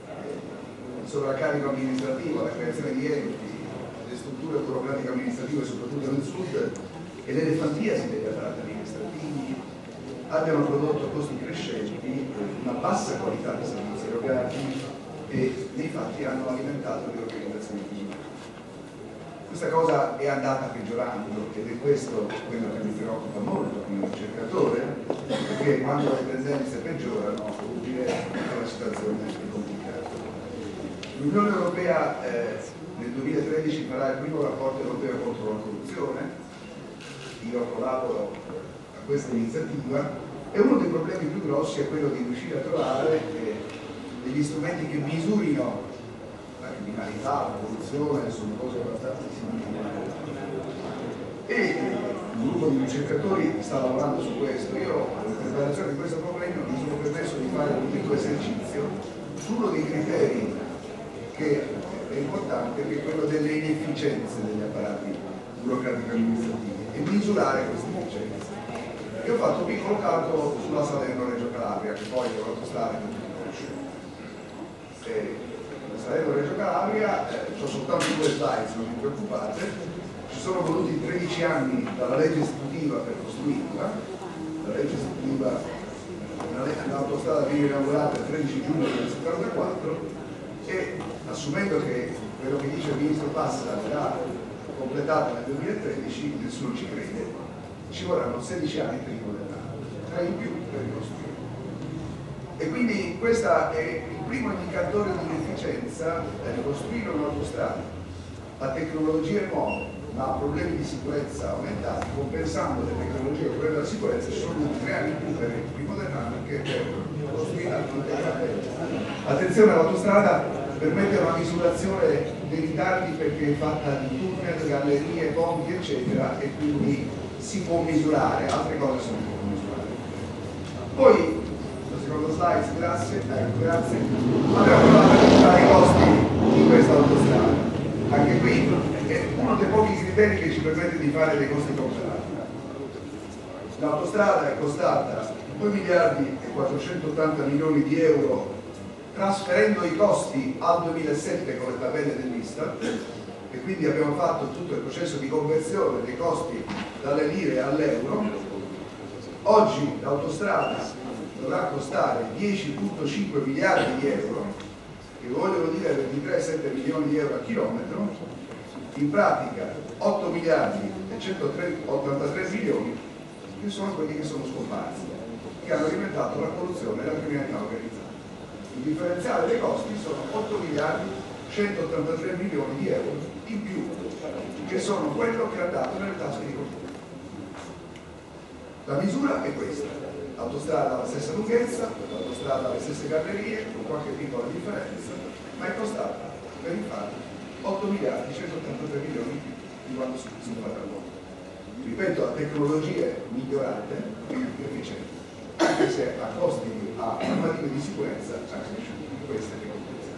il sovraccarico amministrativo, la creazione di enti, le strutture burocratiche amministrative, soprattutto nel sud, e l'elefantiasi degli apparati amministrativi abbiano prodotto costi crescenti, una bassa qualità dei servizi erogati e nei fatti hanno alimentato le organizzazioni criminali. Questa cosa è andata peggiorando ed è questo quello che mi preoccupa molto come ricercatore, perché quando le tendenze peggiorano vuol dire che la situazione è complicata. L'Unione Europea eh, nel duemilatredici farà il primo rapporto europeo contro la corruzione. Io collaboro a questa iniziativa e uno dei problemi più grossi è quello di riuscire a trovare eh, degli strumenti che misurino la criminalità, la corruzione, sono cose abbastanza significative. E un gruppo di ricercatori sta lavorando su questo. Io, in preparazione di questo problema, mi sono permesso di fare un piccolo esercizio su uno dei criteri che è importante, che è quello delle inefficienze degli apparati burocratici amministrativi e misurare queste inefficienze. Io ho fatto un piccolo calcolo sulla Salerno-Reggio Calabria, che poi è un'autostrada che tutti conoscete. Salerno-Reggio Calabria, eh, ho soltanto due slide, non vi preoccupate, ci sono voluti tredici anni dalla legge istitutiva per costruirla. La legge istitutiva, l'autostrada viene inaugurata il tredici giugno del settantaquattro e assumendo che quello che dice il ministro Passa verrà completato nel duemilatredici, nessuno ci crede, ci vorranno sedici anni per rimodellarlo, tre in più per ricostruire. E quindi questo è il primo indicatore di inefficienza, è ricostruire un'autostrada a tecnologie nuove, ma a problemi di sicurezza aumentati, compensando le tecnologie e problemi della sicurezza, ci sono voluti tre anni in più per rimodellarla che per costruire integralmente. Attenzione, l'autostrada permette una misurazione dei ritardi perché è fatta di tunnel, gallerie, ponti eccetera e quindi si può misurare, altre cose sono più misurare. Poi, la seconda slide, grazie, ecco, grazie. Abbiamo provato a misurare i costi di questa autostrada. Anche qui è uno dei pochi criteri che ci permette di fare dei costi comparati. L'autostrada è costata due miliardi e quattrocentottanta milioni di euro trasferendo i costi al duemilasette con le tabelle dell'Istat e quindi abbiamo fatto tutto il processo di conversione dei costi dalle lire all'euro. Oggi l'autostrada dovrà costare dieci virgola cinque miliardi di euro, che vogliono dire ventitré virgola sette milioni di euro a chilometro, in pratica otto miliardi e centottantatré milioni, che sono quelli che sono scomparsi, che hanno alimentato la corruzione e la criminalità organizzata. Il differenziale dei costi sono otto miliardi centottantatré milioni di euro in più, che sono quello che è andato nelle tasche di qualcuno. La misura è questa: l'autostrada ha la stessa lunghezza, l'autostrada ha le stesse gallerie, con qualche piccola differenza, ma è costata per infatti otto miliardi centottantatré milioni di quanto si è fatto al mondo. Ripeto, a tecnologie migliorate e più efficienti, anche se a costi di a normative di sicurezza anche questa che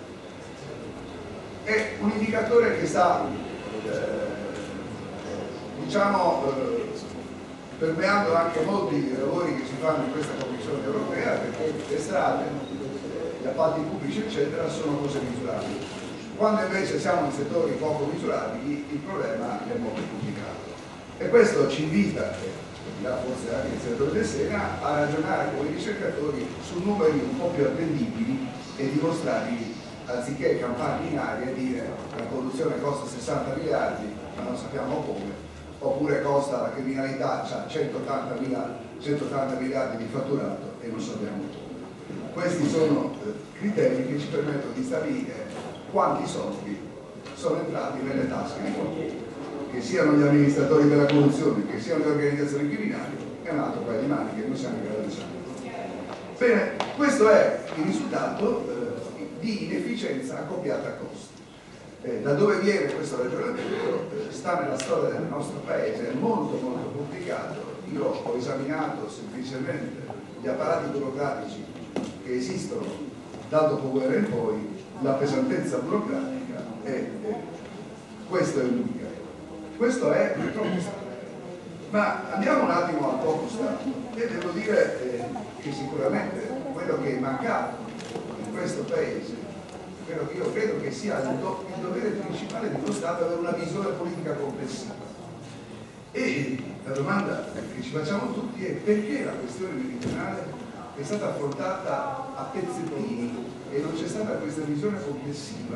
è un indicatore che sta eh, diciamo eh, permeando anche molti dei lavori che si fanno in questa Commissione europea, perché le strade, gli appalti pubblici eccetera sono cose misurabili. Quando invece siamo in settori poco misurabili il problema è molto complicato e questo ci invita, forse anche il senatore Del Sena, a ragionare con i ricercatori su numeri un po' più attendibili e dimostrarli, anziché camparli in aria e dire la corruzione costa sessanta miliardi ma non sappiamo come, oppure costa la criminalità cioè centottanta miliardi di fatturato e non sappiamo come. Questi sono criteri che ci permettono di stabilire quanti soldi sono entrati nelle tasche di qualcuno, che siano gli amministratori della corruzione, che siano le organizzazioni criminali è un altro paio di maniche, noi siamo in grado di sapere. Bene, questo è il risultato eh, di inefficienza accoppiata a costi. Eh, da dove viene questo ragionamento? Eh, sta nella storia del nostro paese, è molto molto complicato. Io ho esaminato semplicemente gli apparati burocratici che esistono dal dopoguerra in poi, la pesantezza burocratica e eh, questo è l'unica. Questo è il troppo Stato. Ma andiamo un attimo al poco Stato e devo dire eh, che sicuramente quello che è mancato in questo paese, quello che io credo che sia il, do, il dovere principale di uno Stato, è avere una visione politica complessiva. E la domanda che ci facciamo tutti è: perché la questione meridionale è stata affrontata a pezzettini e non c'è stata questa visione complessiva,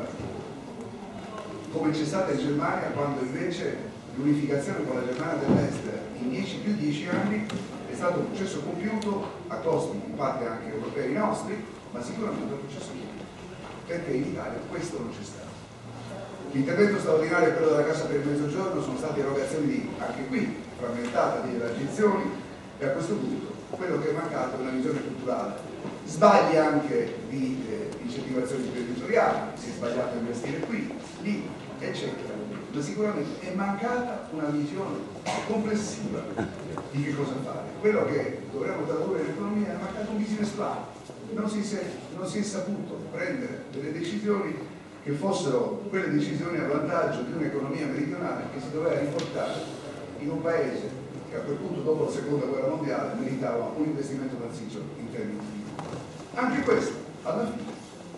come c'è stata in Germania, quando invece l'unificazione con la Germania dell'Est in dieci più dieci anni è stato un processo compiuto a costi in parte anche europei nostri, ma sicuramente un processo compiuto, perché in Italia questo non c'è stato. L'intervento straordinario, quello della Cassa per il Mezzogiorno, sono state erogazioni di, anche qui, frammentate di elargizioni, e a questo punto quello che è mancato è una visione culturale. Sbagli anche di eh, incentivazione imprenditoriale, si è sbagliato a investire qui, lì, eccetera. Ma sicuramente è mancata una visione complessiva di che cosa fare. Quello che dovremmo tradurre in economia è mancato un business plan. Non si, è, non si è saputo prendere delle decisioni che fossero quelle decisioni a vantaggio di un'economia meridionale che si doveva riportare in un paese che a quel punto, dopo la seconda guerra mondiale, meritava un investimento massiccio in termini di sviluppo. Anche questo, alla fine,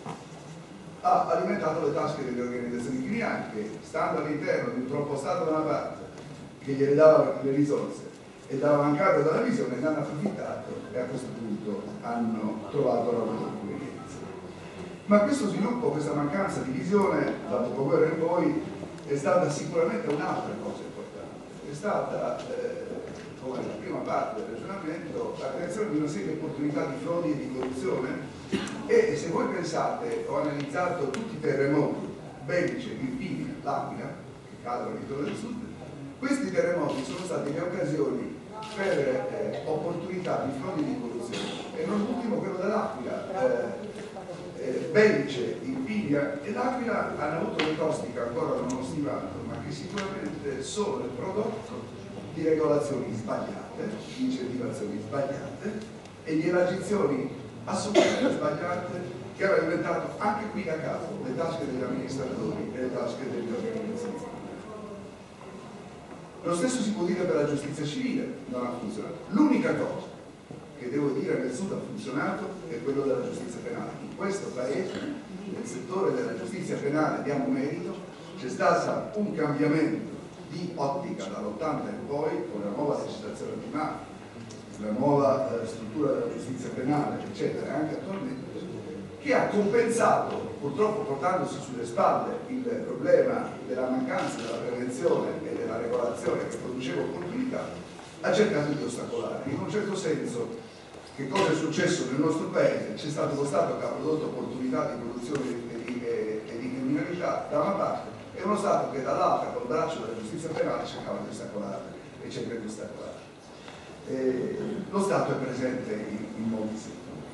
ha alimentato le tasche delle organizzazioni criminali che, stando all'interno di un troppo Stato da una parte che gli dava le risorse e dava mancata dalla visione, ne hanno approfittato e a questo punto hanno trovato la loro convenienza. Ma questo sviluppo, questa mancanza di visione dal dopoguerra in poi è stata sicuramente un'altra cosa importante. È stata, eh, come la prima parte del ragionamento, la creazione di una serie di opportunità di frodi e di corruzione. E se voi pensate, ho analizzato tutti i terremoti Bellice, Irpinia, L'Aquila, che cadono all'intorno del sud, questi terremoti sono stati le occasioni per eh, opportunità di frodi e di corruzione. E non l'ultimo quello dell'Aquila, eh, eh, Bellice, Irpinia e L'Aquila hanno avuto dei costi che ancora non ho stimato, ma che sicuramente sono il prodotto di regolazioni sbagliate, di incentivazioni sbagliate e di elargizioni assolutamente sbagliate che hanno diventato anche qui da capo le tasche degli amministratori e le tasche delle organizzazioni. Lo stesso si può dire per la giustizia civile, non ha funzionato. L'unica cosa che devo dire nel Sud ha funzionato è quello della giustizia penale. In questo paese, nel settore della giustizia penale, diamo merito, c'è stato un cambiamento di ottica dall'ottanta in poi, con la nuova legislazione antimafia, la nuova eh, struttura della giustizia penale, eccetera, anche attualmente, che ha compensato, purtroppo portandosi sulle spalle il problema della mancanza della prevenzione e della regolazione che produceva opportunità, ha cercato di ostacolare. In un certo senso, che cosa è successo nel nostro paese? C'è stato lo Stato che ha prodotto opportunità di produzione e di, e, e di criminalità da una parte e uno Stato che dall'altra, col braccio della giustizia penale, cercava di ostacolare e cerca di ostacolare. Eh, lo Stato è presente in, in molti settori.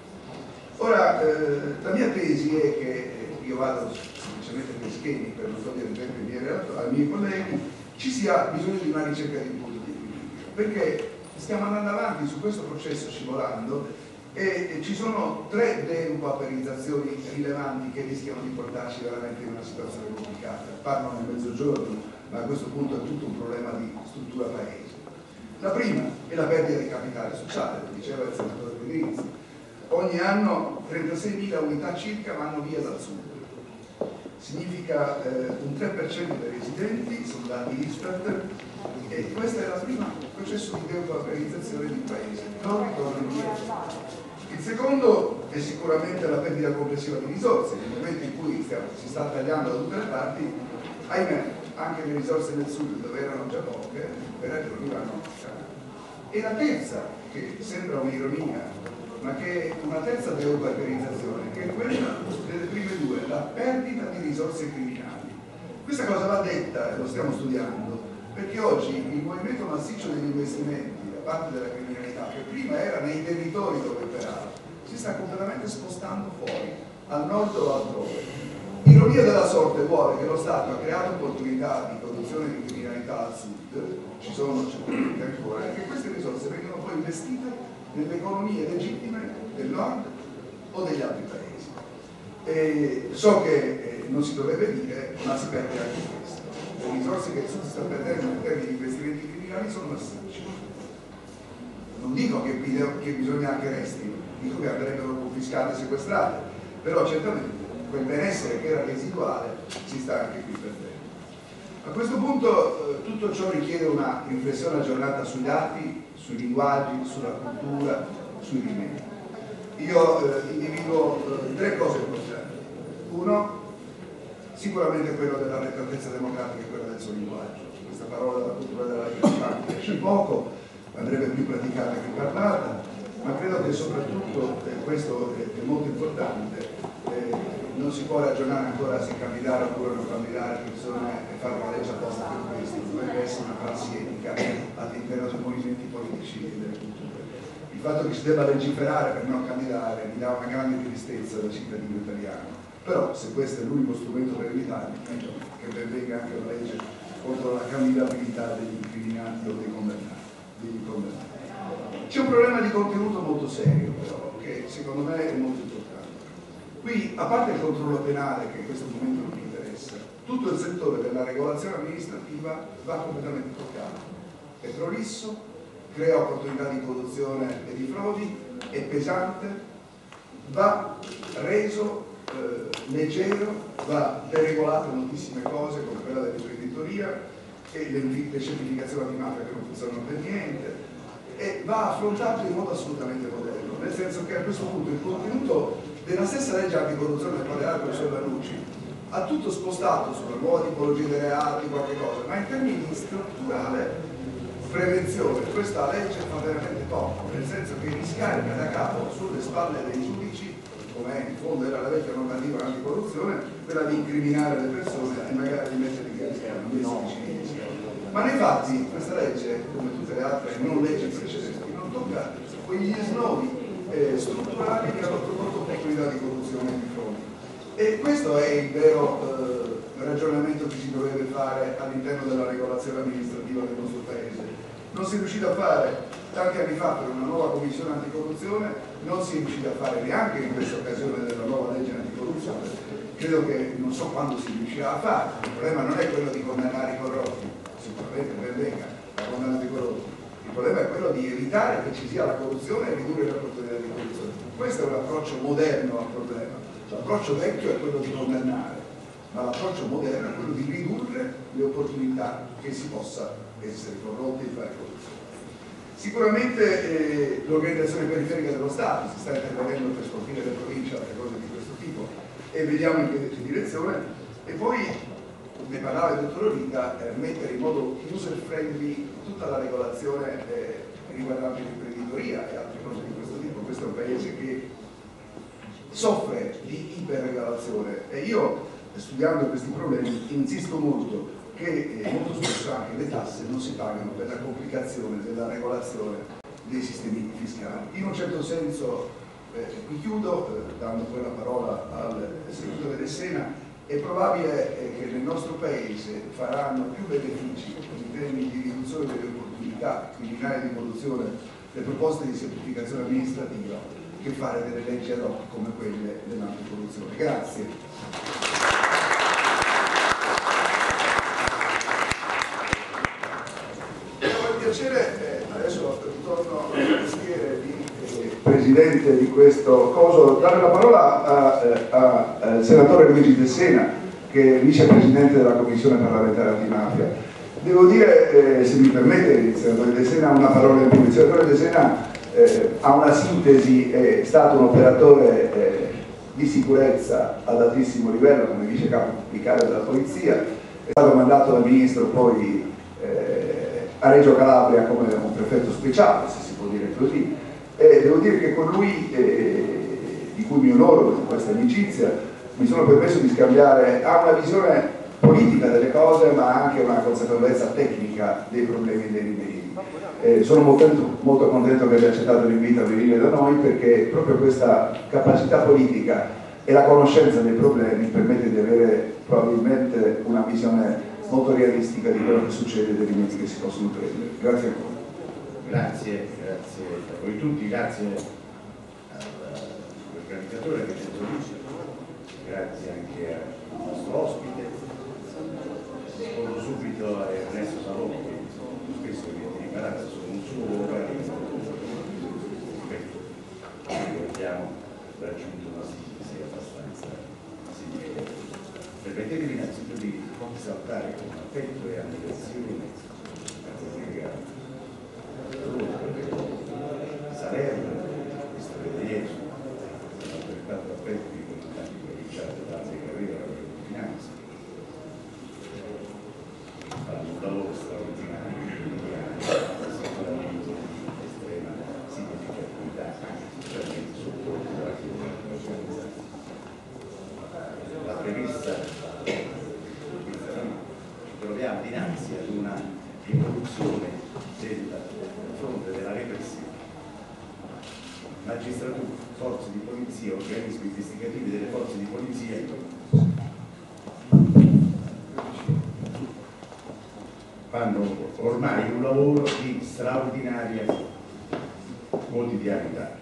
Ora, eh, la mia tesi è che, eh, io vado semplicemente per schemi per non togliere tempo ai miei, ai miei colleghi, ci sia bisogno di una ricerca di punti di equilibrio, perché stiamo andando avanti su questo processo scivolando e, e ci sono tre deupaperizzazioni rilevanti che rischiano di portarci veramente in una situazione complicata. Parlo nel Mezzogiorno, ma a questo punto è tutto un problema di struttura paese. La prima è la perdita di capitale sociale, lo diceva il senatore Pedrizzi. Ogni anno trentaseimila unità circa vanno via dal sud. Significa eh, un tre per cento dei residenti, sono dati Istat, e questo è il primo processo di deupaperizzazione di paese. Non ritorno indietro. Il secondo è sicuramente la perdita complessiva di risorse. Nel momento in cui stiamo, si sta tagliando da tutte le parti, ahimè, anche le risorse del sud, dove erano già poche, per ragioni vanno a. E la terza, che sembra un'ironia, ma che è una terza deupaperizzazione, che è quella delle prime due, la perdita di risorse criminali. Questa cosa va detta, e lo stiamo studiando, perché oggi il movimento massiccio degli investimenti da parte della criminalità, che prima era nei territori dove operava, si sta completamente spostando fuori, al nord o altrove. Ironia della sorte vuole che lo Stato ha creato opportunità di produzione di criminalità al sud, ci sono certamente ancora, e che queste risorse vengono poi investite nelle economie legittime del nord o degli altri paesi. E so che eh, non si dovrebbe dire, ma si perde anche questo. Le risorse che il sud sta perdendo in termini di investimenti criminali sono massicci. Non dico che, che bisogna che restino, dico che andrebbero confiscate e sequestrate, però certamente quel benessere che era residuale si sta anche qui perdendo. A questo punto eh, tutto ciò richiede una riflessione aggiornata sui dati, sui linguaggi, sulla cultura, sui rimedi. Io eh, individuo eh, tre cose importanti. Uno, sicuramente quello della retratezza democratica e quello del suo linguaggio. Questa parola della cultura della libertà esce poco, andrebbe più praticata che parlata, ma credo che soprattutto, eh, questo è, è molto importante, eh, non si può ragionare ancora se candidare oppure non candidare persone e fare una legge apposta per questo, dovrebbe essere una prassi etica all'interno dei movimenti politici e delle culture. Il fatto che si debba legiferare per non candidare mi dà una grande tristezza da cittadino italiano, però se questo è l'unico strumento per l'Italia, meglio che ben venga anche una legge contro la candidabilità degli incriminati o dei condannati. C'è un problema di contenuto molto serio però, che secondo me è molto importante. Qui, a parte il controllo penale, che in questo momento non mi interessa, tutto il settore della regolazione amministrativa va completamente toccato. È prolisso, crea opportunità di corruzione e di frodi, è pesante, va reso eh, leggero, va deregolato moltissime cose come quella dell'imprenditoria e le, le certificazioni antimafia che non funzionano per niente, e va affrontato in modo assolutamente moderno, nel senso che a questo punto il contenuto della stessa legge anticorruzione del quale ha il professor Lanucci ha tutto spostato sulla nuova tipologia dei reati, qualche cosa, ma in termini di strutturale prevenzione questa legge fa veramente poco, nel senso che riscarica da capo sulle spalle dei giudici, come in fondo era la vecchia normativa anticorruzione, quella di incriminare le persone e magari di metterli in carcere. Ma nei fatti questa legge, come tutte le altre non leggi precedenti, non tocca quegli snodi Eh, strutturali che hanno prodotto opportunità di corruzione e di frode. E questo è il vero eh, ragionamento che si dovrebbe fare all'interno della regolazione amministrativa del nostro Paese. Non si è riuscito a fare tanti anni fa per una nuova commissione anticorruzione, non si è riuscito a fare neanche in questa occasione della nuova legge anticorruzione. Credo che non so quando si riuscirà a fare. Il problema non è quello di condannare i corrotti, sicuramente ben venga la condanna dei corrotti. Il problema è quello di evitare che ci sia la corruzione e ridurre le opportunità di corruzione. Questo è un approccio moderno al problema. L'approccio vecchio è quello di condannare, ma l'approccio moderno è quello di ridurre le opportunità che si possa essere corrotti e fare corruzione. Sicuramente eh, l'organizzazione periferica dello Stato si sta intervenendo per scolpire le province, altre cose di questo tipo, e vediamo in che direzione. E poi ne parlava il dottor Rita, eh, mettere in modo user friendly tutta la regolazione eh, riguardante l'imprenditoria e altre cose di questo tipo. Questo è un paese che soffre di iperregolazione e io, studiando questi problemi, insisto molto che eh, molto spesso anche le tasse non si pagano per la complicazione della regolazione dei sistemi fiscali. In un certo senso, eh, qui chiudo eh, dando poi la parola al senatore De Sena. È probabile eh, che nel nostro paese faranno più benefici in termini di riduzione delle opportunità criminali di corruzione le proposte di semplificazione amministrativa che fare delle leggi ad hoc come quelle dell'anticorruzione. Grazie. Ho il piacere, eh, adesso ritorno al mestiere di presidente di questo coso, dare la parola al senatore Luigi De Sena, che è vicepresidente della Commissione parlamentare antimafia. Devo dire, eh, se mi permette, il senatore De Sena una parola in più. Il senatore De Sena eh, ha una sintesi, è stato un operatore eh, di sicurezza ad altissimo livello come vice capo vicario della polizia, è stato mandato dal ministro poi eh, a Reggio Calabria come un prefetto speciale, se si può dire così. E devo dire che con lui, eh, di cui mi onoro di questa amicizia, mi sono permesso di scambiare, ha una visione politica delle cose, ma anche una consapevolezza tecnica dei problemi e dei rimedi. Eh, sono molto, molto contento che abbia accettato l'invito a venire da noi, perché proprio questa capacità politica e la conoscenza dei problemi permette di avere probabilmente una visione molto realistica di quello che succede e dei rimedi che si possono prendere. Grazie ancora. Grazie, grazie a voi tutti, grazie all'organizzatore Vincenzo Lucio, grazie anche al nostro ospite. Rispondo subito a Ernesto Salone, che spesso viene riparata su un suo organismo. Abbiamo raggiunto una sintesi abbastanza significativa. Permettetemi innanzitutto di salutare con affetto e ammirazione la collega Salerno, questo vedere sono altrettanto affetti con tanti cominciati da altre carriere alla finanza, fanno un lavoro straordinario, sicuramente estrema significatività, specialmente sul fronte della comunità. La prevista, ci troviamo dinanzi ad una evoluzione del fronte della repressione. Magistratura, forze di polizia, organismi investigativi delle forze di polizia fanno ormai un lavoro di straordinaria quotidianità.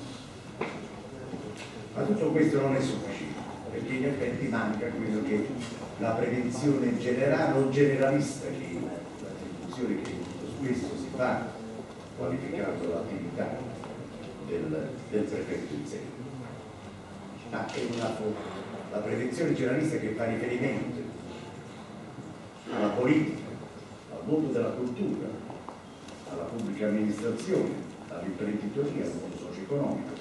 Ma tutto questo non è sufficiente, perché in effetti manca quello che la prevenzione generale o generalista, che l'attribuzione che su questo si fa qualificando l'attività del, del prefetto in sé. Ma è una la prevenzione generalista che fa riferimento alla politica, al mondo della cultura, alla pubblica amministrazione, all'imprenditoria, al mondo socio-economico,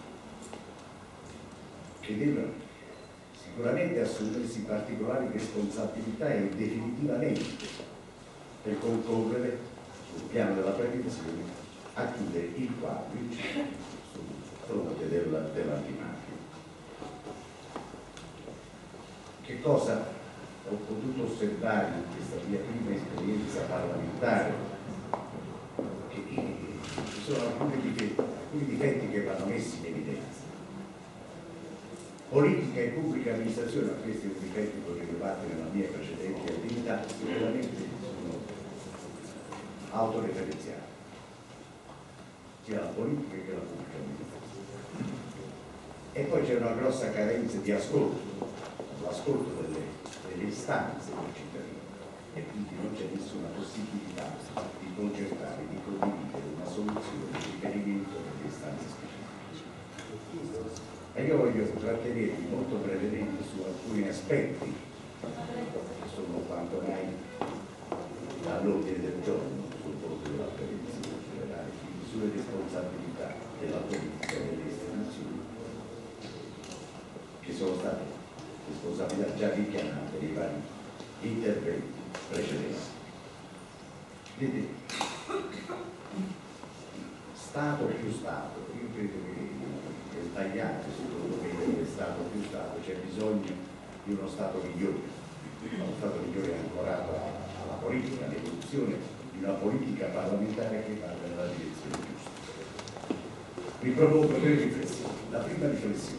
che devono sicuramente assumersi particolari responsabilità e definitivamente per concorrere sul piano della prevenzione a chiudere il quadro sul fronte del, dell'antimafia. Che cosa ho potuto osservare in questa mia prima esperienza parlamentare? Che ci sono alcuni difetti, alcuni difetti che vanno messi in evidenza. Politica e pubblica amministrazione, ma questo è un difetto che ho rilevato nella mia precedente attività, sicuramente sono autoreferenziali, sia la politica che la pubblica amministrazione. E poi c'è una grossa carenza di ascolto, l'ascolto delle, delle istanze del cittadino, e quindi non c'è nessuna possibilità di concertare, di condividere una soluzione di riferimento delle istanze specifiche. E io voglio trattenermi molto brevemente su alcuni aspetti che sono quanto mai all'ordine del giorno sul fronte della prevenzione generale, quindi sulle responsabilità della politica e delle istituzioni, che sono state responsabilità già richiamate nei vari interventi precedenti. Vedete, Stato più Stato, io credo che è sbagliato, secondo me, che Stato più Stato, c'è bisogno di uno Stato migliore, uno Stato migliore ancorato alla politica, all'evoluzione di una politica parlamentare che vada nella direzione giusta. Vi propongo tre riflessioni. La prima riflessione: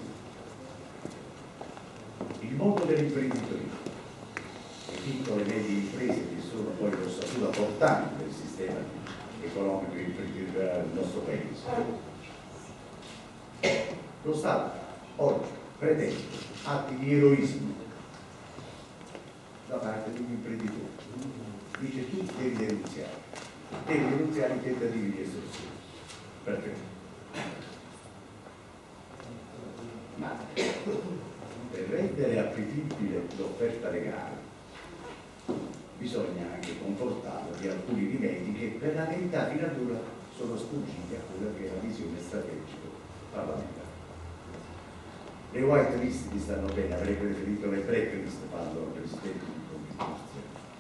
il mondo dell'imprenditoria, le piccole e medie imprese che sono poi lo statuto portante del sistema economico e imprenditoriale del nostro paese. Lo Stato oggi pretende atti di eroismo da parte degli imprenditori. Dice: tu devi denunziare, devi denunziare i tentativi di estorsione. Perfetto. Ma per rendere appetibile l'offerta legale bisogna anche confortarla di alcuni rimedi che per la verità fino ad ora sono sfuggiti a quella che è la visione strategica parlamentare. Le white list mi stanno bene, avrei preferito le black list, parlo al Presidente di Commissione,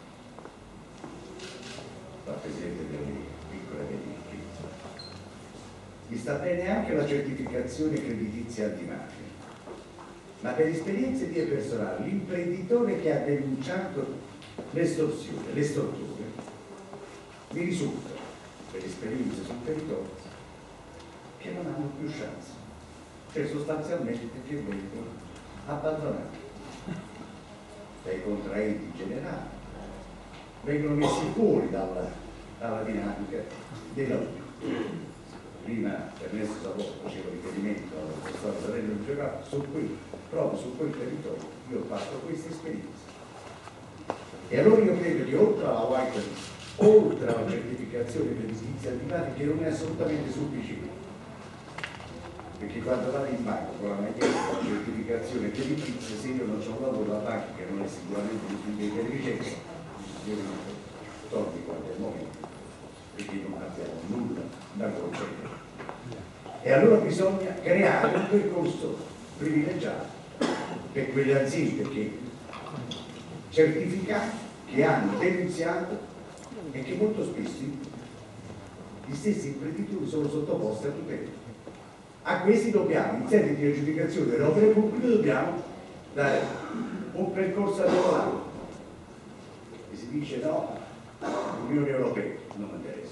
al Presidente delle piccole e medie imprese. Mi sta bene anche la certificazione creditizia antimafia, ma per esperienze mie personali, l'imprenditore che ha denunciato l'estorsione, l'estortore, mi risulta, per esperienze sul territorio, che non hanno più chance, cioè sostanzialmente che vengono abbandonati dai contraenti generali, vengono messi fuori dalla, dalla dinamica della vita. Prima Ernesto Savona faceva riferimento alla storia del Regno di Giocato, su quel, proprio su quel territorio io ho fatto questa esperienza. E allora io credo che oltre alla white list, oltre alla certificazione per gli svizi attivati, che non è assolutamente sufficiente, perché quando vado in banca con la maglietta la certificazione creditizia, se io non ho un lavoro alla banca, che non è sicuramente un dei beneficenza, io non torni quando è il momento, perché non abbiamo nulla da concedere. E allora bisogna creare un percorso privilegiato per quelle aziende che certificate, che hanno denunziato e che molto spesso gli stessi imprenditori sono sottoposti a tutela. A questi dobbiamo, in sede di aggiudicazione delle opere pubbliche, dobbiamo dare un percorso agevolato. E si dice no, l'Unione Europea non mi interessa.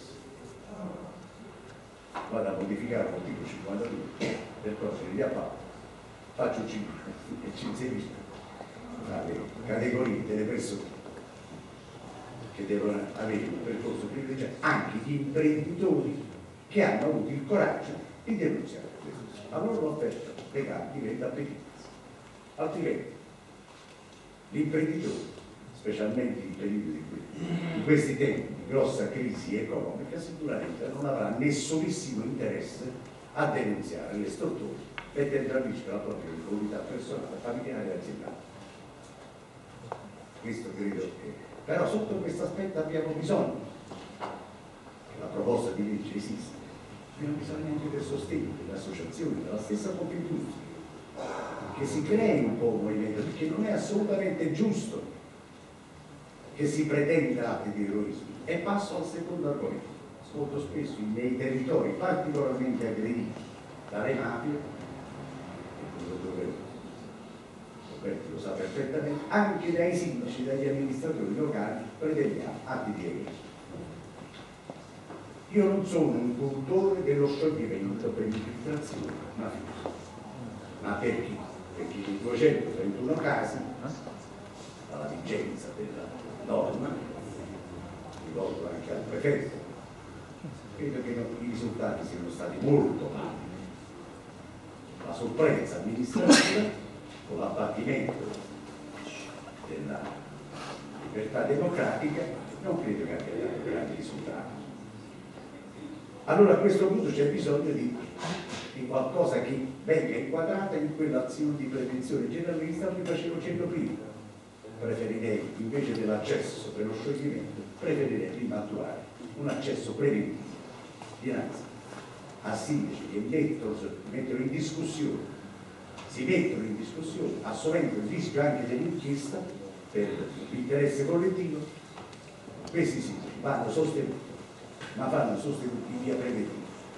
Vado a modificare l'articolo cinquantadue del codice degli appalti, faccio cinque e ci inserisco alle categorie delle persone che devono avere un percorso privilegiato, anche gli imprenditori che hanno avuto il coraggio di denunziare questo. Allora l'offerta legale diventa appetitosa, altrimenti l'imprenditore, specialmente in periodi di questi tempi di grossa crisi economica, sicuramente non avrà nessunissimo interesse a denunziare l'estortore, mettendo a rischio la propria incolumità personale, familiare e aziendale. Questo credo che... Però sotto questo aspetto abbiamo bisogno, che la proposta di legge esiste, abbiamo bisogno anche del sostegno delle associazioni, della stessa Confindustria, che si crei un po' un movimento, perché non è assolutamente giusto che si pretenda atti di eroismo. E passo al secondo argomento. Molto spesso nei territori particolarmente aggrediti dalle mafie, e quello dove Roberto lo sa perfettamente, anche dai sindaci, dagli amministratori locali pretendiamo atti di eroismo. Io non sono un cultore dello scioglimento per infiltrazione mafiosa, ma perché? Perché in duecentotrentuno casi, dalla vigenza della norma, rivolgo anche al prefetto, credo che i risultati siano stati molto mali. La sorpresa amministrativa, con l'abbattimento della libertà democratica, non credo che abbia dato grandi risultati. Allora a questo punto c'è bisogno di, di qualcosa che venga inquadrata in quell'azione di prevenzione generalista che facevo cenno prima. Preferirei, invece dell'accesso per lo scioglimento, preferirei prima attuare un accesso preventivo dinanzi a sindaci che mettono, mettono in discussione, si mettono in discussione, assumendo il rischio anche dell'inchiesta per l'interesse collettivo. Questi sindaci vanno sostenuti, ma vanno sostenuti in via preventiva.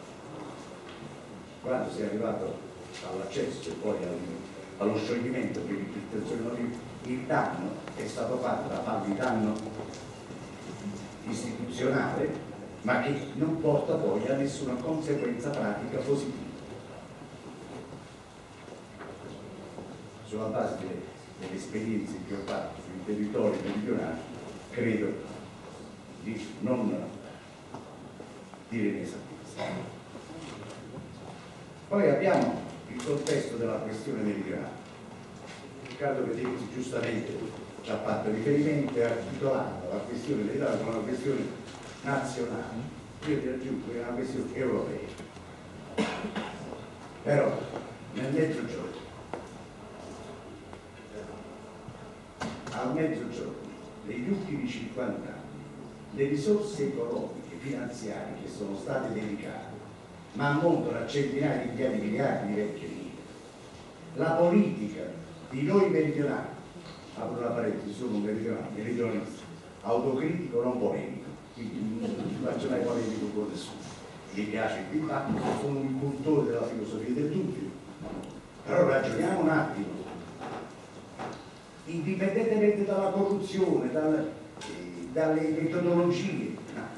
Quando si è arrivato all'accesso e poi allo scioglimento per l'infiltrazione, il danno è stato fatto da parte di danno istituzionale, ma che non porta poi a nessuna conseguenza pratica positiva. Sulla base delle, delle esperienze che ho fatto sui territori meridionali, credo di non dire inesattezza. Poi abbiamo il contesto della questione meridionale. Riccardo Vedetti giustamente ci ha fatto riferimento e articolando la questione meridionale come una questione nazionale. Io ti aggiungo che è una questione europea. Però nel mezzogiorno, al mezzogiorno, negli ultimi cinquanta anni, le risorse economiche, finanziarie che sono state dedicate, ma ammontano a centinaia di migliaia di miliardi di vecchie lire, la politica di noi meridionali, apro una parentesi, sono un meridionale, meridionalista, autocritico, non polemico, quindi non faccio mai polemico con nessuno, mi piace il dibattito, sono un cultore della filosofia del dubbio, però ragioniamo un attimo indipendentemente dalla corruzione, dal, dalle metodologie.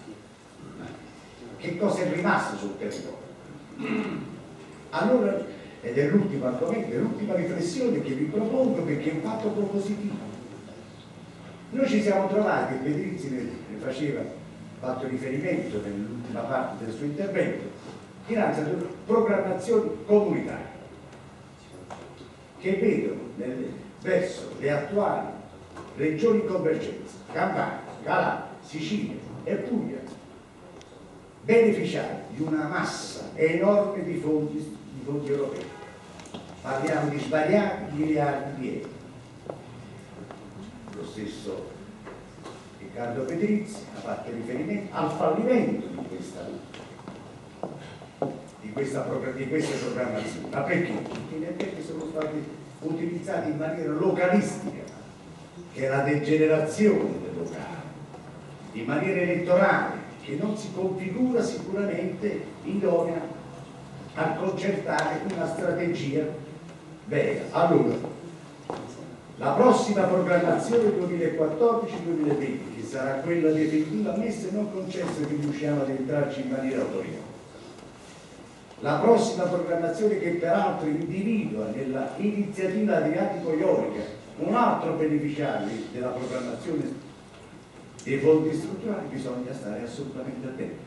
Che cosa è rimasto sul territorio? Allora, ed è l'ultimo argomento, è l'ultima riflessione che vi propongo, perché è un fatto propositivo. Noi ci siamo trovati, e Pedrizzi ne, ne faceva fatto riferimento nell'ultima parte del suo intervento, dinanzi a programmazioni comunitarie che vedono nelle, verso le attuali regioni in convergenza, Campania, Calabria, Sicilia e Puglia, beneficiare di una massa enorme di fondi, di fondi europei. Parliamo di svariati miliardi di euro. Lo stesso Riccardo Pedrizzi ha fatto riferimento al fallimento di questa, di questa, di queste programmazioni. Ma perché? Perché in effetti sono stati utilizzati in maniera localistica, che è la degenerazione del locale, in maniera elettorale, che non si configura sicuramente idonea a concertare una strategia vera. Allora, la prossima programmazione duemilaquattordici duemilaventi, che sarà quella definitiva, ammesso e non concesso che riusciamo ad entrarci in maniera autorevole. La prossima programmazione, che peraltro individua nella iniziativa adriatico-ionica un altro beneficiario della programmazione dei fondi strutturali, bisogna stare assolutamente attenti.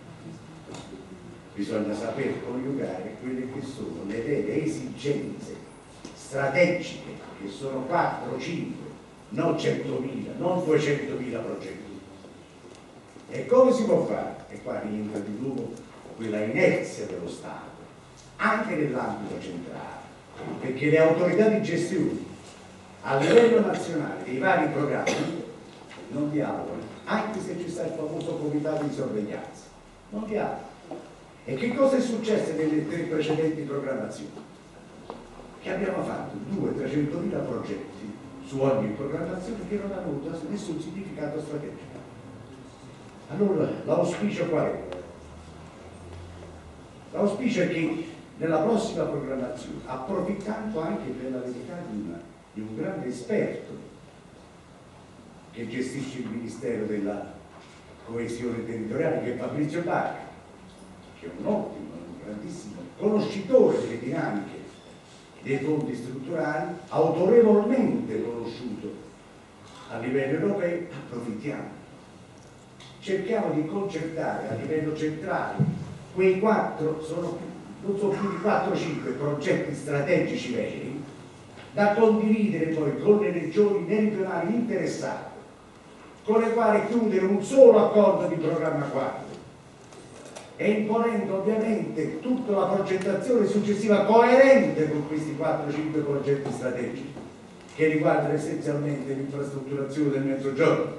Bisogna saper coniugare quelle che sono le vere esigenze strategiche, che sono quattro, cinque, non centomila, non duecentomila progetti. E come si può fare? E qua rientra di nuovo quella inerzia dello Stato, anche nell'ambito centrale, perché le autorità di gestione a livello nazionale dei vari programmi non dialogano, anche se ci sta il famoso comitato di sorveglianza, non dialogano. E che cosa è successo nelle tre precedenti programmazioni? Che abbiamo fatto duecento trecentomila progetti su ogni programmazione che non hanno avuto nessun significato strategico. Allora, l'auspicio qual è? L'auspicio è che nella prossima programmazione, approfittando anche per la verità di, una, di un grande esperto che gestisce il Ministero della Coesione Territoriale, che è Fabrizio Bacca, che è un ottimo, un grandissimo conoscitore delle dinamiche dei fondi strutturali, autorevolmente conosciuto a livello europeo, approfittiamo. Cerchiamo di concertare a livello centrale quei quattro, sono, non sono più di quattro cinque progetti strategici veri, da condividere poi con le regioni meridionali interessate, con le quali chiudere un solo accordo di programma quadro, e imponendo ovviamente tutta la progettazione successiva coerente con questi quattro cinque progetti strategici, che riguardano essenzialmente l'infrastrutturazione del Mezzogiorno,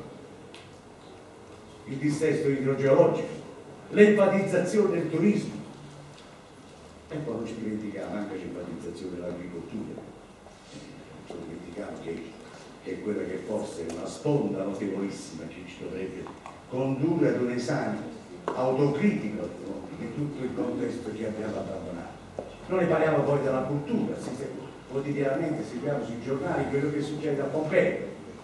il dissesto idrogeologico, l'enfatizzazione del turismo, e poi non ci dimentichiamo anche l'enfatizzazione dell'agricoltura. Non ci dimentichiamo che, che è quella che forse è una sponda notevolissima che ci dovrebbe condurre ad un esame autocritico di tutto il contesto che abbiamo abbandonato. Non ne parliamo poi della cultura, si, se, quotidianamente seguiamo sui giornali quello che succede a Pompei,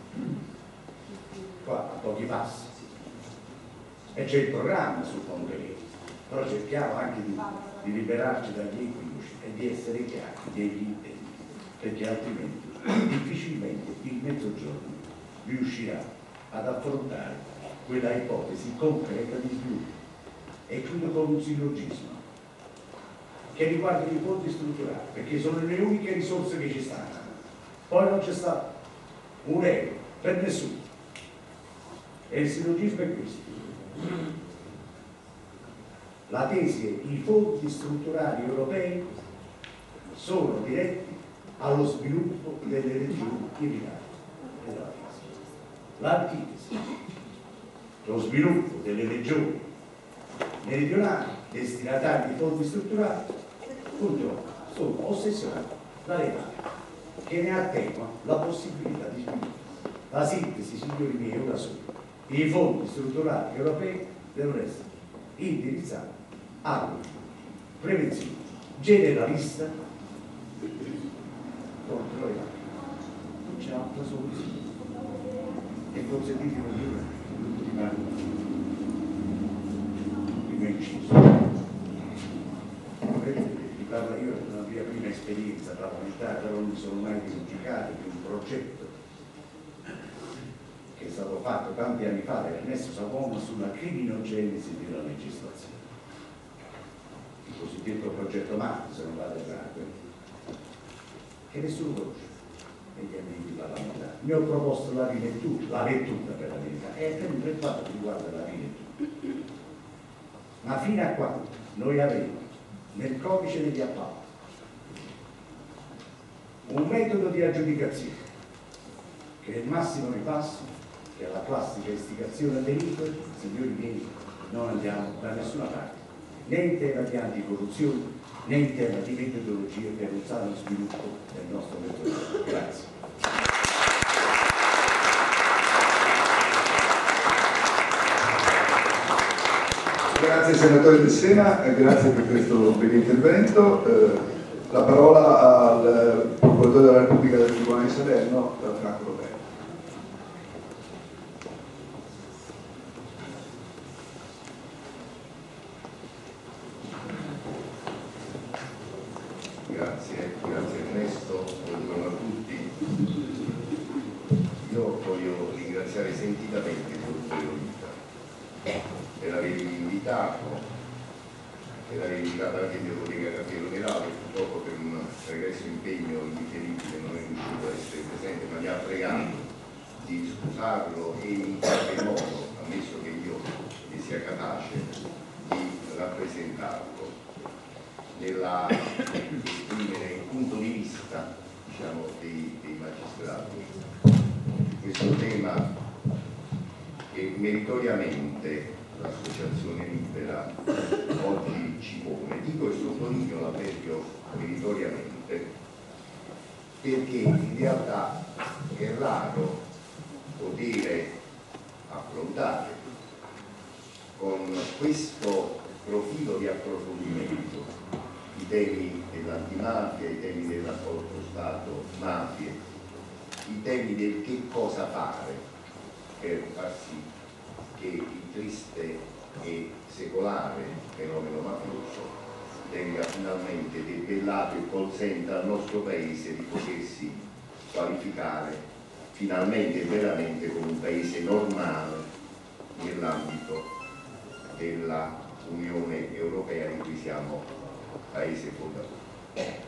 qua a pochi passi, e c'è il programma su Pompei, però cerchiamo anche di, di liberarci dagli equivoci e di essere chiari degli intenti, perché altrimenti difficilmente il Mezzogiorno riuscirà ad affrontare quella ipotesi concreta di sviluppo. E chiudo con un sillogismo che riguarda i fondi strutturali, perché sono le uniche risorse che ci stanno. Poi non c'è stato un euro per nessuno. E il sillogismo è questo. La tesi è che i fondi strutturali europei sono diretti allo sviluppo delle regioni irritate. L'antitesi, lo sviluppo delle regioni meridionali destinatari di fondi strutturali, purtroppo sono ossessionati dalle mafie che ne attenuano la possibilità di sviluppo. La sintesi, signori miei, è una sola: i fondi strutturali europei devono essere indirizzati alla prevenzione generalista contro le mafie. c'è altra soluzione. E consentitemi di dire l'ultima inciso. Vi parlo io della mia prima esperienza parlamentare, però non mi sono mai dimenticato di un progetto che è stato fatto tanti anni fa da Ernesto Savona sulla criminogenesi della legislazione, il cosiddetto progetto Marti, se non vado errato, che nessuno conosce negli ambienti parlamentari. Ne ho proposto la rilettura, la lettura per la verità, e per il fatto riguarda la rilettura. Ma fino a quando noi avremo nel codice degli appalti un metodo di aggiudicazione che è il massimo ripasso, che è la classica istigazione a delitto, signori miei, non andiamo da nessuna parte, né in tema di anticorruzione, né in tema di metodologie per un sano sviluppo del nostro metodo. Grazie. Grazie senatore De Sena, eh, grazie per questo bel intervento. Eh, la parola al procuratore della Repubblica del Tribunale di Salerno, Franco Roberto. Grazie, grazie Ernesto, buongiorno a tutti. Io voglio ringraziare sentitamente il dottore Vita per avermi invitato, per aver invitato anche il mio collega Cafiero Meralo, che purtroppo per un pregresso impegno indifferibile non è riuscito a essere presente, ma mi ha pregato di scusarlo e in qualche modo, ammesso che io ne sia capace, di rappresentarlo nella esprimere il punto di vista, diciamo, dei, dei magistrati. Questo tema che meritoriamente l'associazione libera oggi ci pone, dico e sottolineo l'avverbio meritoriamente, perché in realtà è raro poter affrontare con questo profilo di approfondimento i temi dell'antimafia, i temi del rapporto Stato-mafie, i temi del che cosa fare per far sì che il triste e secolare fenomeno mafioso venga finalmente debellato e consenta al nostro Paese di potersi qualificare finalmente e veramente come un Paese normale nell'ambito della Unione Europea di cui siamo Paese fondatore.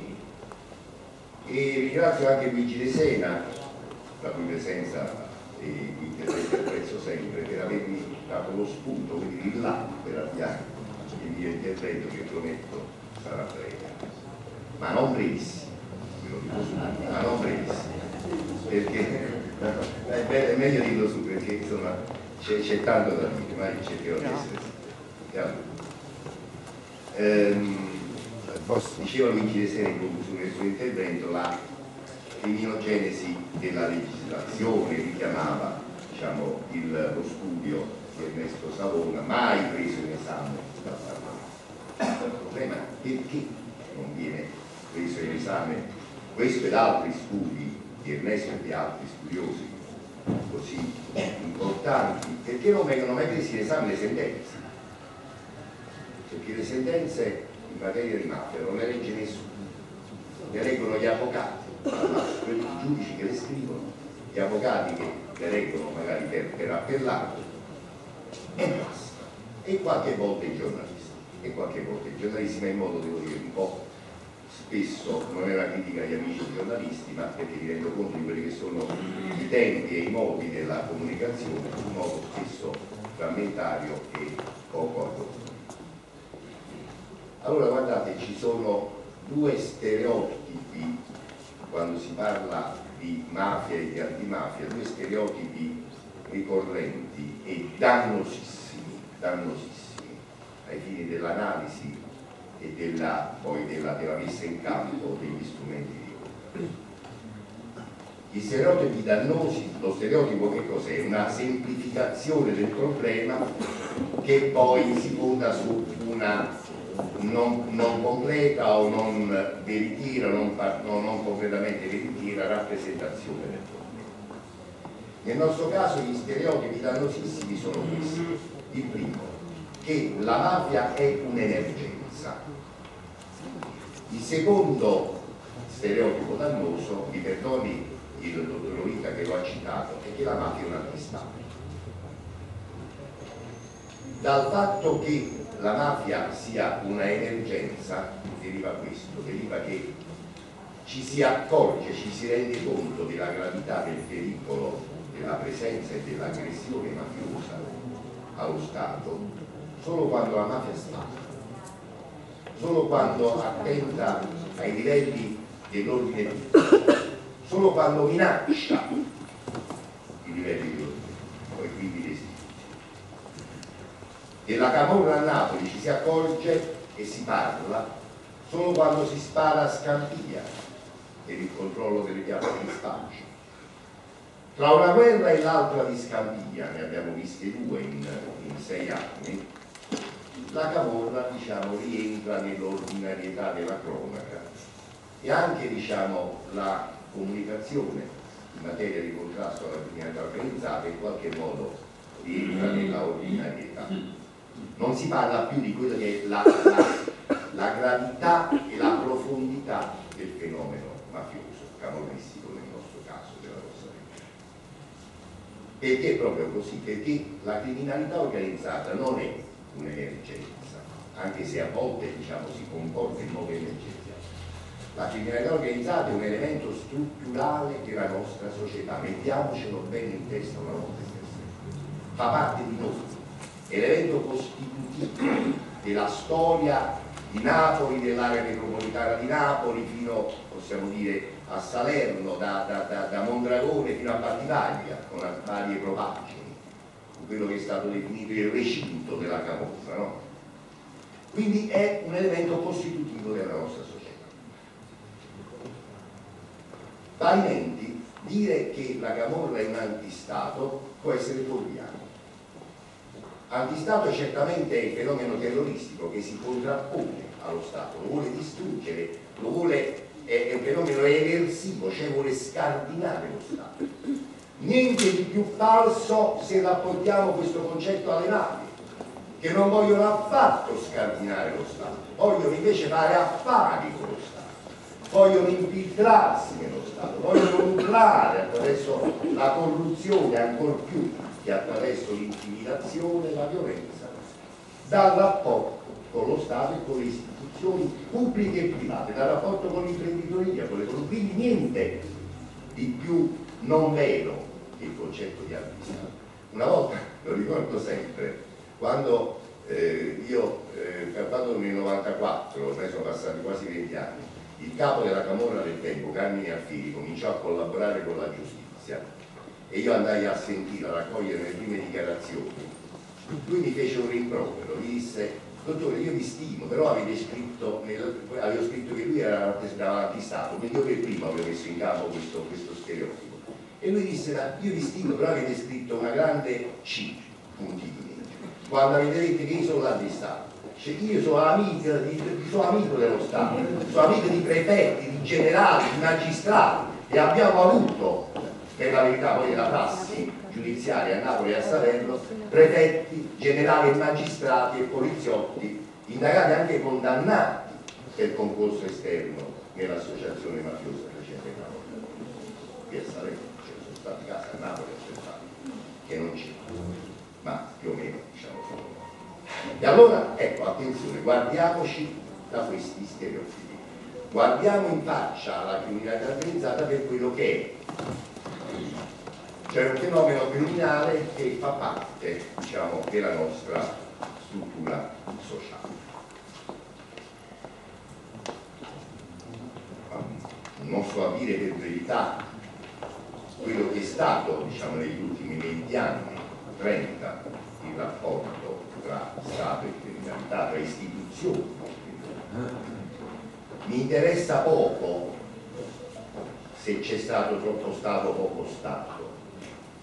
E ringrazio anche Luigi De Sena, la cui presenza e interventi apprezzo sempre, per avermi dato lo spunto, quindi il là per avviare il mio intervento, che prometto sarà breve, ma non brevissimo, ve lo dico subito, ma non brevissimo, perché è meglio dirlo su, perché insomma c'è tanto da dire, ma io cercherò di essere ehm, diceva Luigi De Sena in conclusione del suo intervento, la criminogenesi della legislazione, richiamava, diciamo, il, lo studio di Ernesto Savona, mai preso in esame dal Parlamento. Il problema è perché non viene preso in esame questo ed altri studi di Ernesto e di altri studiosi così importanti, perché non vengono mai presi in esame le sentenze, perché le sentenze in materia di mafia non le legge nessuno, le leggono gli avvocati, quelli giudici che le scrivono, gli avvocati che le leggono magari per, per appellarlo, e basta, e qualche volta i giornalisti, e qualche volta i giornalisti, ma in modo, devo dire, un po' spesso non è una critica agli amici giornalisti, ma perché mi rendo conto di quelli che sono i tempi e i modi della comunicazione, in modo spesso frammentario e poco approfondito. Allora guardate, ci sono due stereotipi quando si parla di mafia e di antimafia, due stereotipi ricorrenti e dannosissimi, dannosissimi ai fini dell'analisi e della, poi della, della messa in campo degli strumenti di controllo. Gli stereotipi dannosi, lo stereotipo che cos'è? Una semplificazione del problema che poi si fonda su una non, non completa o non veritiera, non, non, non completamente veritiera rappresentazione del problema. Nel nostro caso gli stereotipi dannosissimi sono questi. Il primo, che la mafia è un'emergenza. Il secondo stereotipo dannoso, mi perdoni il dottor Lovita che lo ha citato, è che la mafia è un antistato. Dal fatto che la mafia sia una emergenza deriva questo, deriva che ci si accorge, ci si rende conto della gravità del pericolo, della presenza e dell'aggressione mafiosa allo Stato solo quando la mafia spara, solo quando attenta ai livelli dell'ordine pubblico, solo quando minaccia i livelli dell'ordine pubblico e quindi le istituzioni. Della camorra a Napoli ci si accorge e si parla solo quando si spara a Scampia per il controllo delle piazze di spaccio. Tra una guerra e l'altra di Scampia, ne abbiamo viste due in, in sei anni, la camorra, diciamo, rientra nell'ordinarietà della cronaca e anche, diciamo, la comunicazione in materia di contrasto alla criminalità organizzata in qualche modo rientra nella ordinarietà. Non si parla più di quello che è la, la, la gravità e la profondità del fenomeno mafioso, camorristico nel nostro caso, della nostra regione. Perché è proprio così? Perché la criminalità organizzata non è un'emergenza, anche se a volte, diciamo, si comporta in modo emergenziale. La criminalità organizzata è un elemento strutturale della nostra società, mettiamocelo bene in testa una volta per sempre. Fa parte di noi, è l'evento costitutivo della storia di Napoli, dell'area metropolitana di Napoli, fino, possiamo dire, a Salerno, da, da, da, da Mondragone fino a Battipaglia, con varie propagini, quello che è stato definito il recinto della camorra, no? Quindi è un elemento costitutivo della nostra società. Parimenti, dire che la camorra è un antistato può essere fuorviante. Antistato certamente è il fenomeno terroristico che si contrappone allo Stato, lo vuole distruggere, lo vuole, è, è un fenomeno eversivo, cioè vuole scardinare lo Stato. Niente di più falso se rapportiamo questo concetto alle mafie, che non vogliono affatto scardinare lo Stato, vogliono invece fare affari con lo Stato, vogliono infiltrarsi nello Stato, vogliono nutrare attraverso la corruzione ancor più che attraverso l'intimidazione e la violenza dal rapporto con lo Stato e con le istituzioni pubbliche e private, dal rapporto con l'imprenditoria, con le quindi niente di più non vero che il concetto di antistato. Una volta, lo ricordo sempre, quando eh, io, eh, quando nel novantaquattro, ormai sono passati quasi venti anni, il capo della camorra del tempo, Carmine Alfieri, cominciò a collaborare con la giustizia e io andai a sentire, a raccogliere le prime dichiarazioni. Lui mi fece un rimprovero, mi disse: dottore, io vi stimo, però avete scritto, nel, avevo scritto che lui era antistato, quindi io per primo avevo messo in campo questo, questo stereotipo. E lui disse: io vi stimo, però avete scritto una grande C, puntini, quando avete detto che io sono l'antistato. Cioè, io sono amico, di, sono amico dello Stato, sono amico di prefetti, di generali, di magistrati, e abbiamo avuto, per la verità poi della prassi giudiziaria a Napoli e a Salerno, prefetti, generali e magistrati e poliziotti indagati anche condannati per concorso esterno nell'associazione mafiosa precedente Napoli. Qui a Salerno ce ne sono stati casi, a Napoli che non c'è, ma più o meno diciamo solo. E allora, ecco, attenzione, guardiamoci da questi stereotipi, guardiamo in faccia la criminalità organizzata per quello che è, cioè un fenomeno criminale che fa parte, diciamo, della nostra struttura sociale. Non so a dire per verità quello che è stato, diciamo, negli ultimi venti anni, trenta, il rapporto tra Stato e criminalità, tra istituzioni. Mi interessa poco se c'è stato troppo Stato o poco Stato.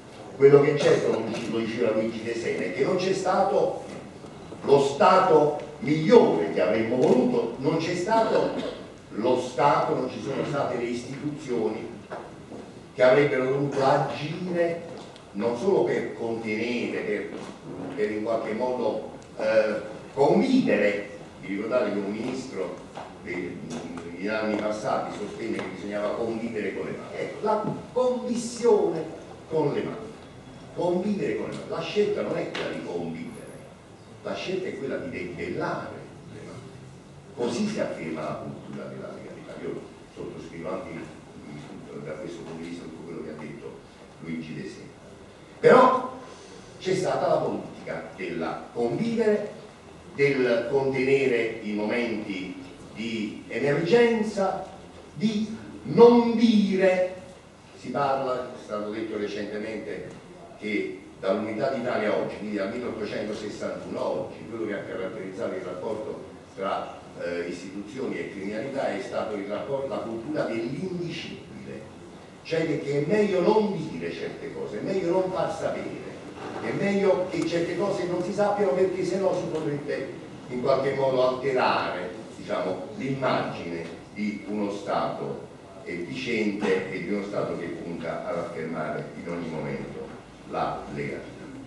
Quello che c'è, lo diceva Luigi De Sena, è che non c'è stato lo Stato migliore che avremmo voluto, non c'è stato lo Stato, non ci sono state le istituzioni che avrebbero dovuto agire non solo per contenere, per, per in qualche modo eh, convivere. Vi ricordate che un ministro eh, in anni passati sostenne che bisognava convivere con le mafie? Ecco, la convissione con le mafie. Convivere con le mafie. La scelta non è quella di convivere, la scelta è quella di debellare le mafie. Così si afferma la cultura della legalità. Io sottoscrivo anche da questo punto di vista tutto quello che ha detto Luigi De Sena. Però c'è stata la politica del convivere, del contenere i momenti di emergenza, di non dire, si parla, è stato detto recentemente che dall'unità d'Italia oggi, quindi dal milleottocentosessantuno a oggi, quello che ha caratterizzato il rapporto tra eh, istituzioni e criminalità è stato il rapporto, la cultura dell'indicibile, cioè che è meglio non dire certe cose, è meglio non far sapere, è meglio che certe cose non si sappiano perché sennò si potrebbe in qualche modo alterare, diciamo, l'immagine di uno Stato efficiente e di uno Stato che punta ad affermare in ogni momento la legalità.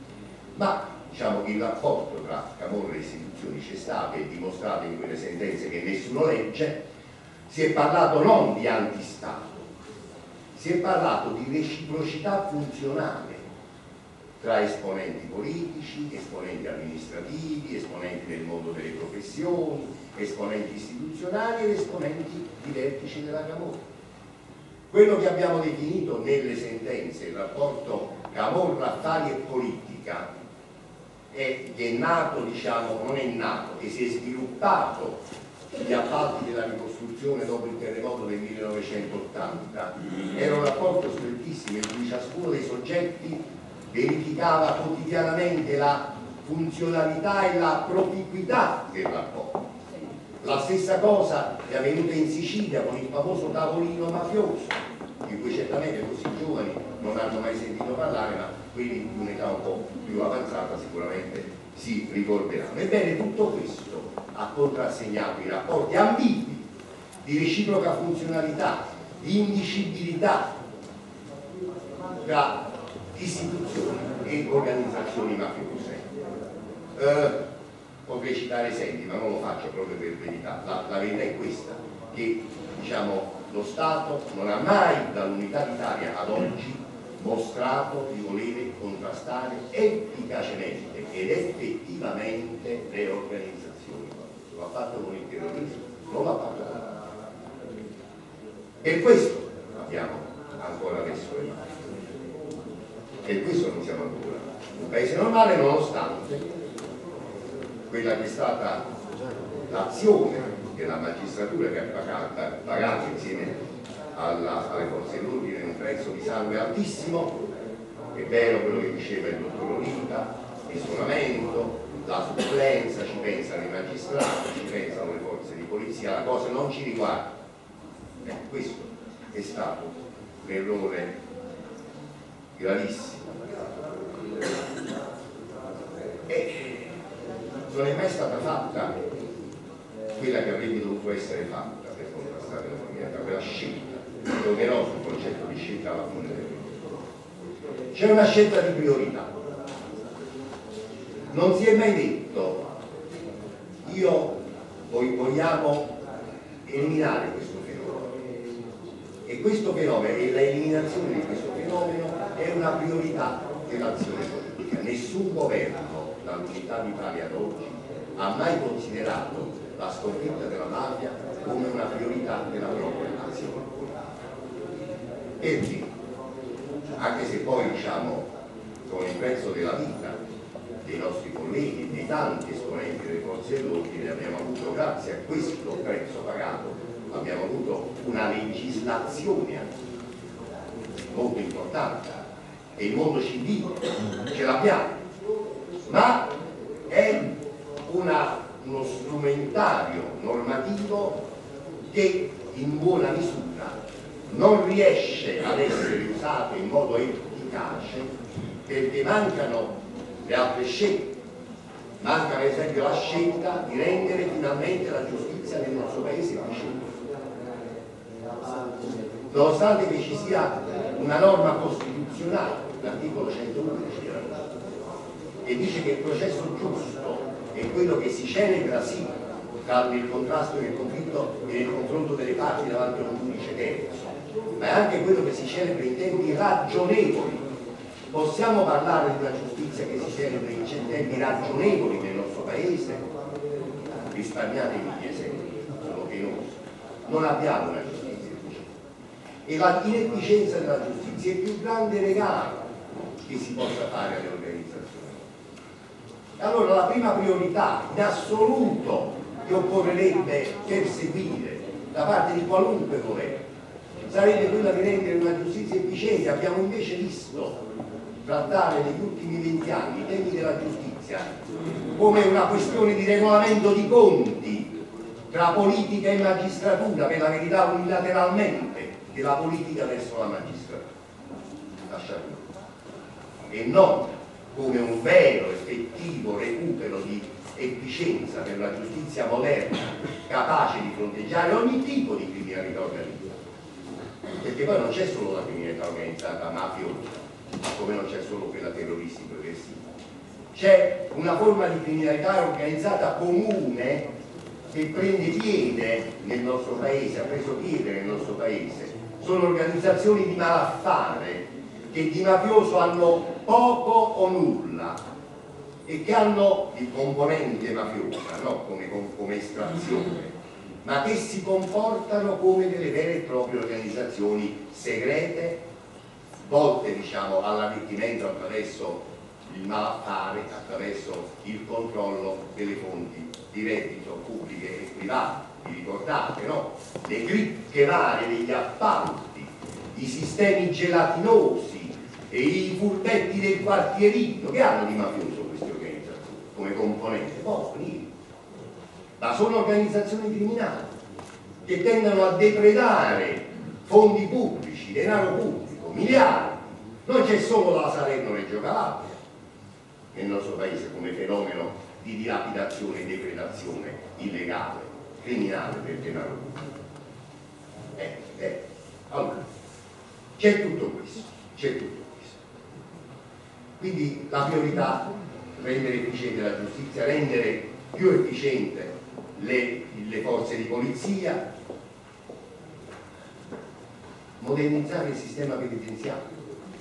Ma diciamo, il rapporto tra camorra e istituzioni c'è stato, è dimostrato in quelle sentenze che nessuno legge. Si è parlato non di antistato, si è parlato di reciprocità funzionale tra esponenti politici, esponenti amministrativi, esponenti del mondo delle professioni, esponenti istituzionali ed esponenti di vertici della camorra. Quello che abbiamo definito nelle sentenze il rapporto camorra, affari e politica è, che è nato, diciamo, non è nato, che si è sviluppato gli appalti della ricostruzione dopo il terremoto del millenovecentottanta, era un rapporto strettissimo in cui ciascuno dei soggetti verificava quotidianamente la funzionalità e la proficuità del rapporto. La stessa cosa è avvenuta in Sicilia con il famoso tavolino mafioso, di cui certamente così giovani non hanno mai sentito parlare, ma quelli di un'età un po' più avanzata sicuramente si ricorderanno. Ebbene, tutto questo ha contrassegnato i rapporti ambigui di reciproca funzionalità, di indicibilità tra istituzioni e organizzazioni mafiose. Eh, potrei citare esempi, ma non lo faccio proprio per verità. La, la verità è questa, che diciamo, lo Stato non ha mai dall'unità d'Italia ad oggi mostrato di volere contrastare efficacemente ed effettivamente le organizzazioni. Lo ha fatto con il terrorismo, non l'ha fatto con la mafia. Per questo abbiamo ancora adesso le mafie. Per questo non siamo ancora un paese normale, nonostante quella che è stata l'azione della magistratura che ha pagato insieme alla, alle forze dell'ordine un prezzo di sangue altissimo. È vero quello che diceva il dottor Oliva, l'isolamento, la supplenza, ci pensano i magistrati, ci pensano le forze di polizia, la cosa non ci riguarda. Eh, questo è stato un errore gravissimo. E non è mai stata fatta quella che avrebbe dovuto essere fatta per contrastare la criminalità, quella scelta. Tornerò sul concetto di scelta alla fine del video. C'è una scelta di priorità. Non si è mai detto io vogliamo eliminare questo fenomeno, e questo fenomeno e l'eliminazione di questo fenomeno è una priorità dell'azione politica. Nessun governo dall'unità d'Italia ad oggi ha mai considerato la sconfitta della mafia come una priorità della propria azione politica. Perché? Anche se poi, diciamo, con il prezzo della vita dei nostri colleghi, dei tanti esponenti delle forze dell'ordine, abbiamo avuto, grazie a questo prezzo pagato, abbiamo avuto una legislazione molto importante, e il mondo civile ce l'abbiamo, ma è una, uno strumentario normativo che in buona misura non riesce ad essere usato in modo efficace perché mancano le altre scelte, manca per esempio la scelta di rendere finalmente la giustizia nel nostro paese efficiente. Nonostante che ci sia una norma costituzionale, l'articolo centoundici della Costituzione, che dice che il processo giusto è quello che si celebra sì nel contrasto e nel conflitto e nel confronto delle parti davanti a un giudice terzo, ma è anche quello che si celebra in tempi ragionevoli. Possiamo parlare di una giustizia che si celebra in tempi ragionevoli nel nostro paese? Risparmiatemi gli esempi, sono penosi. Non abbiamo una giustizia efficiente. E la inefficienza della giustizia è il più grande regalo che si possa fare alle organizzazioni. E allora la prima priorità in assoluto che occorrerebbe perseguire da parte di qualunque governo sarebbe quella di rendere una giustizia efficiente. Abbiamo invece visto trattare negli ultimi venti anni i temi della giustizia come una questione di regolamento di conti tra politica e magistratura, per la verità unilateralmente, della politica verso la magistratura, lasciatemi, e non come un vero effettivo recupero di efficienza per la giustizia moderna, capace di fronteggiare ogni tipo di criminalità organizzata, perché poi non c'è solo la criminalità organizzata mafiosa, come non c'è solo quella terroristica progressiva, c'è una forma di criminalità organizzata comune che prende piede nel nostro paese, ha preso piede nel nostro paese. Sono organizzazioni di malaffare che di mafioso hanno poco o nulla e che hanno il componente mafiosa, no? come, come estrazione, ma che si comportano come delle vere e proprie organizzazioni segrete, volte diciamo all'arricchimento attraverso il malaffare, attraverso il controllo delle fonti di reddito pubbliche e private. Vi ricordate, no? Le cricche varie degli appalti, i sistemi gelatinosi e i furbetti del quartierino, che hanno di mafioso queste organizzazioni come componente? Pochi, ma sono organizzazioni criminali che tendono a depredare fondi pubblici, denaro pubblico, miliardi. Non c'è solo la Salerno-Reggio Calabria nel nostro paese come fenomeno di dilapidazione e depredazione illegale, criminale del denaro pubblico. Eh, eh. Allora, c'è tutto questo, c'è tutto questo. Quindi la priorità è rendere efficiente la giustizia, rendere più efficiente le, le forze di polizia, modernizzare il sistema penitenziario.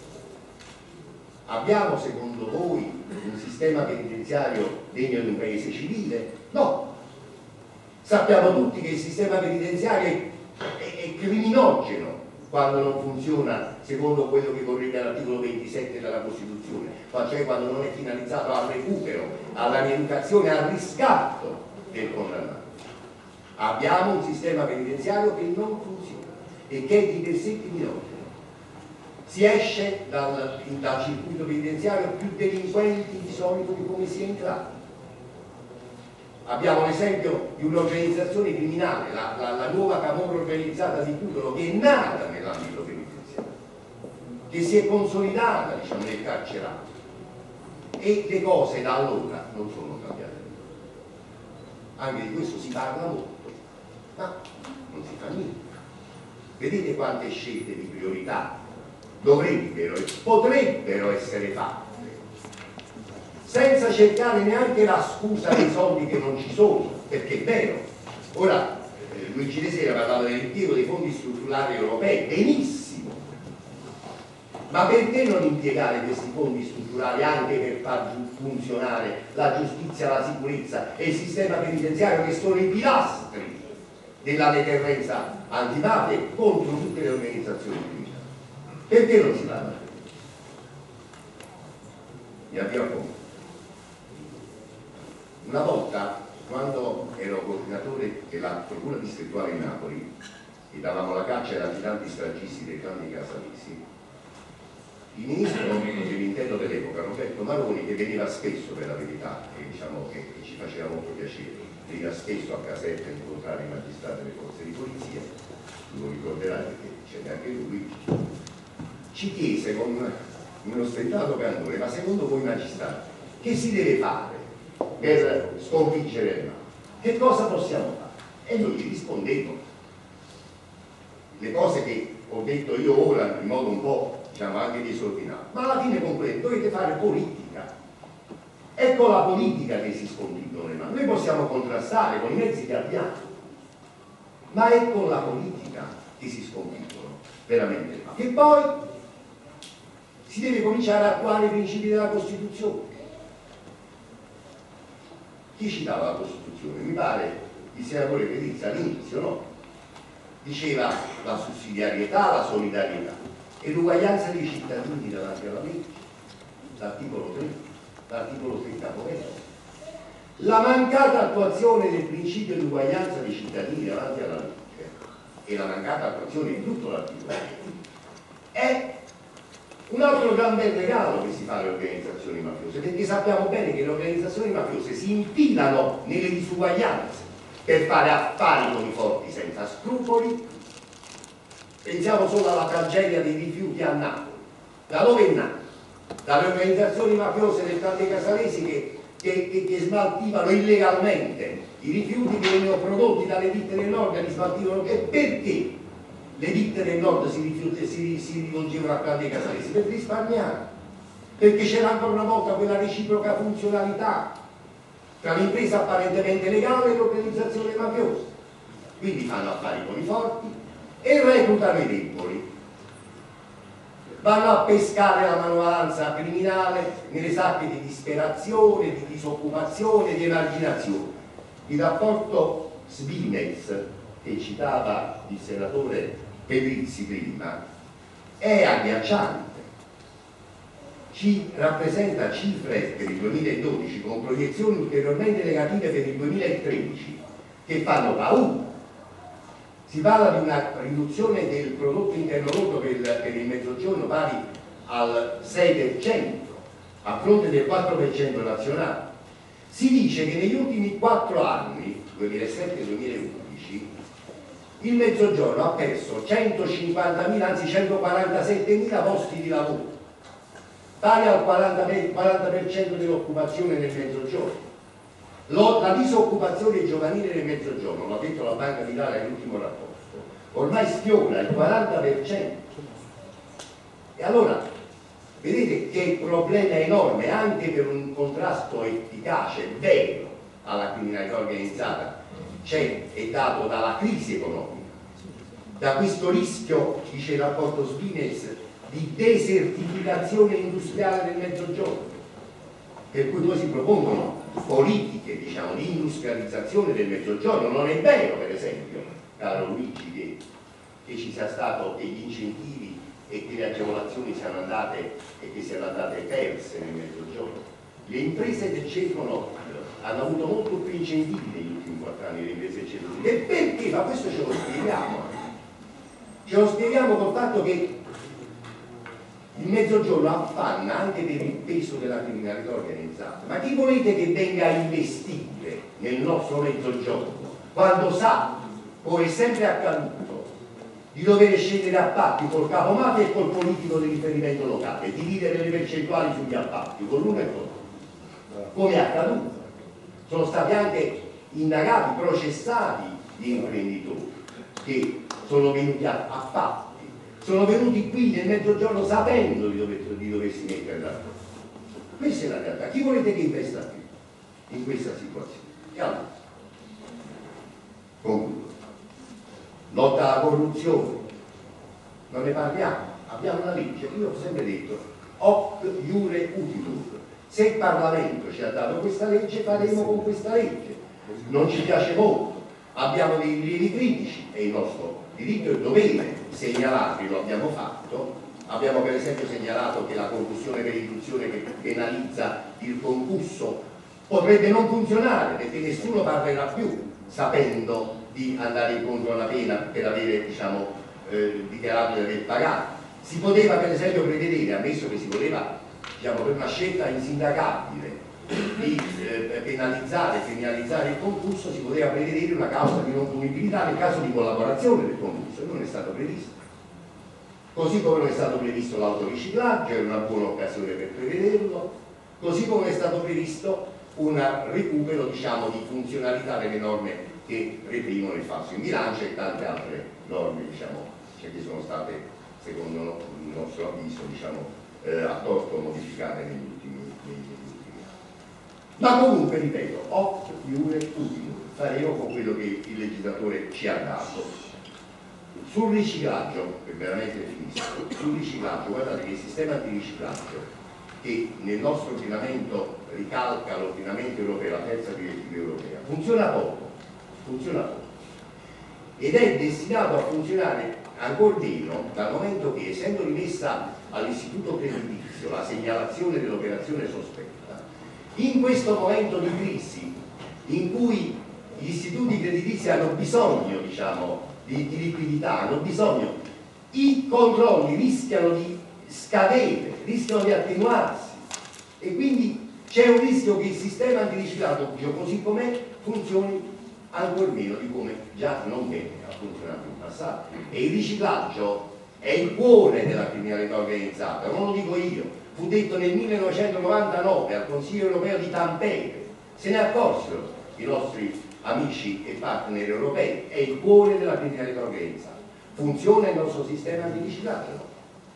Abbiamo secondo voi un sistema penitenziario degno di un paese civile? No. Sappiamo tutti che il sistema penitenziario è, è, è criminogeno quando non funziona secondo quello che vorrebbe l'articolo ventisette della Costituzione, cioè quando non è finalizzato al recupero, alla rieducazione, al riscatto del condannato. Abbiamo un sistema penitenziario che non funziona e che è di per sé criminogeno. Si esce dal, dal circuito penitenziario più delinquenti di solito di come si è entrato. Abbiamo l'esempio di un'organizzazione criminale, la, la, la nuova camorra organizzata di Cutolo, che è nata nell'ambito penitenziario, che si è consolidata, diciamo, nel carcerato, e le cose da allora non sono cambiate. Anche di questo si parla molto, ma non si fa niente. Vedete quante scelte di priorità dovrebbero e potrebbero essere fatte senza cercare neanche la scusa dei soldi che non ci sono, perché è vero. Ora eh, Luigi De Sera parlava dell'impiego dei fondi strutturali europei, benissimo, ma perché non impiegare questi fondi strutturali anche per far funzionare la giustizia, la sicurezza e il sistema penitenziario, che sono i pilastri della deterrenza antimafia contro tutte le organizzazioni criminali? Perché non si parla? Mi avvio a conto. Una volta, quando ero coordinatore della procura distrettuale di Napoli e davamo la caccia ai latitanti stragisti dei clan di Casalesi, il ministro dell'interno dell'epoca, Roberto Maroni, che veniva spesso, per la verità, e diciamo che, che ci faceva molto piacere, veniva spesso a Caserta a incontrare i magistrati delle forze di polizia, lo ricorderai perché c'è anche lui, ci chiese con uno ostentato candore: ma secondo voi magistrati che si deve fare per sconfiggere il male. Che cosa possiamo fare? E noi gli rispondemmo le cose che ho detto io ora in modo un po', diciamo, anche disordinato, ma alla fine con questo dovete fare politica. È con la politica che si sconfiggono le mani. Noi possiamo contrastare con i mezzi che abbiamo, ma è con la politica che si sconfiggono veramente le mani. E poi si deve cominciare a attuare i principi della Costituzione. Chi citava la Costituzione? Mi pare il senatore Pedizza all'inizio, no? Diceva la sussidiarietà, la solidarietà e l'uguaglianza dei cittadini davanti alla legge, l'articolo tre, l'articolo tre capoverso. La mancata attuazione del principio di uguaglianza dei cittadini davanti alla legge e la mancata attuazione di tutto l'articolo tre è un altro gran bel regalo che si fa alle organizzazioni mafiose, perché sappiamo bene che le organizzazioni mafiose si infilano nelle disuguaglianze per fare affari con i forti senza scrupoli. Pensiamo solo alla tragedia dei rifiuti a Napoli. Da dove è nato? Dalle organizzazioni mafiose del clan dei Casalesi che, che, che, che smaltivano illegalmente i rifiuti che venivano prodotti dalle ditte del nord e li smaltivano. E perché le ditte del nord si, rifiut- si, si rivolgevano al clan dei Casalesi? Per risparmiare, perché c'era ancora una volta quella reciproca funzionalità tra l'impresa apparentemente legale e l'organizzazione mafiosa. Quindi fanno affari con i forti e reclutano i deboli, vanno a pescare la manovalanza criminale nelle sacche di disperazione, di disoccupazione, di emarginazione. Il rapporto Svimez che citava il senatore Pedrizzi prima è agghiacciante, ci rappresenta cifre per il duemiladodici con proiezioni ulteriormente negative per il duemilatredici che fanno paura. Si parla di una riduzione del prodotto interno lordo per, per il mezzogiorno pari al sei per cento a fronte del quattro per cento nazionale. Si dice che negli ultimi quattro anni, duemilasette duemilaundici, il mezzogiorno ha perso centocinquantamila, anzi centoquarantasettemila posti di lavoro, pari al quaranta per cento dell'occupazione nel mezzogiorno. La disoccupazione giovanile nel mezzogiorno, l'ha detto la Banca d'Italia nell'ultimo rapporto, ormai sfiora il quaranta per cento. E allora, vedete che problema enorme anche per un contrasto efficace, vero, alla criminalità organizzata c'è, è dato dalla crisi economica, da questo rischio, dice il rapporto Svimez, di desertificazione industriale del mezzogiorno, per cui poi si propongono politiche, diciamo, di industrializzazione del mezzogiorno. Non è vero, per esempio, caro Luigi, che, che ci sia stato degli incentivi e che le agevolazioni siano andate e che siano andate perse nel mezzogiorno. Le imprese del centro nord hanno avuto molto più incentivi negli ultimi quattro anni, le imprese del centro sud. E perché? Ma questo ce lo spieghiamo. Ce lo spieghiamo col fatto che il mezzogiorno affanna anche per il peso della criminalità organizzata. Ma chi volete che venga a investire nel nostro mezzogiorno quando sa, come è sempre accaduto, di dover scendere a patti col capomafia e col politico di riferimento locale, dividere le percentuali sugli appalti con l'uno e con l'altro, come è accaduto? Sono stati anche indagati, processati gli imprenditori che sono venuti a, a patti, sono venuti qui nel mezzogiorno sapendo di, dover, di doversi mettere d'accordo. Questa è la realtà. Chi volete che investa più in questa situazione? E allora, concludo. Lotta alla corruzione, non ne parliamo, abbiamo una legge, io ho sempre detto hoc iure utitur, se il Parlamento ci ha dato questa legge faremo con questa legge, non ci piace molto, abbiamo dei rilievi critici, è il nostro diritto e dovere segnalarli, lo abbiamo fatto. Abbiamo per esempio segnalato che la concussione per induzione che penalizza il concusso potrebbe non funzionare perché nessuno parlerà più sapendo di andare incontro alla pena per avere, diciamo, eh, dichiarato di aver pagato. Si poteva per esempio prevedere, ammesso che si voleva, diciamo, per una scelta insindacabile di eh, penalizzare, criminalizzare il concusso, si poteva prevedere una causa di non punibilità nel caso di collaborazione del concusso, e non è stato previsto. Così come non è stato previsto l'autoriciclaggio, era una buona occasione per prevederlo, così come è stato previsto un recupero, diciamo, di funzionalità delle norme che reprimono il falso in bilancio e tante altre norme, diciamo, che sono state, secondo il nostro avviso, diciamo, eh, a torto modificate negli ultimi, negli ultimi anni. Ma comunque, ripeto, hoc iure utilis, faremo con quello che il legislatore ci ha dato. Sul riciclaggio, che veramente finisco, sul riciclaggio, guardate che il sistema antiriciclaggio, che nel nostro ordinamento ricalca l'ordinamento europeo, la terza direttiva europea, funziona poco, funziona poco ed è destinato a funzionare ancor meno dal momento che, essendo rimessa all'istituto creditizio la segnalazione dell'operazione sospetta, in questo momento di crisi in cui gli istituti creditizi hanno bisogno, diciamo, di, di liquidità, hanno bisogno, i controlli rischiano di scadere, rischiano di attenuarsi e quindi c'è un rischio che il sistema antiriciclaggio così com'è funzioni ancor meno di come già non bene ha funzionato in passato. E il riciclaggio è il cuore della criminalità organizzata, non lo dico io, fu detto nel millenovecentonovantanove al Consiglio europeo di Tampere, se ne accorsero i nostri amici e partner europei, è il cuore della criminalità organizzata. Funziona il nostro sistema antiriciclaggio? No.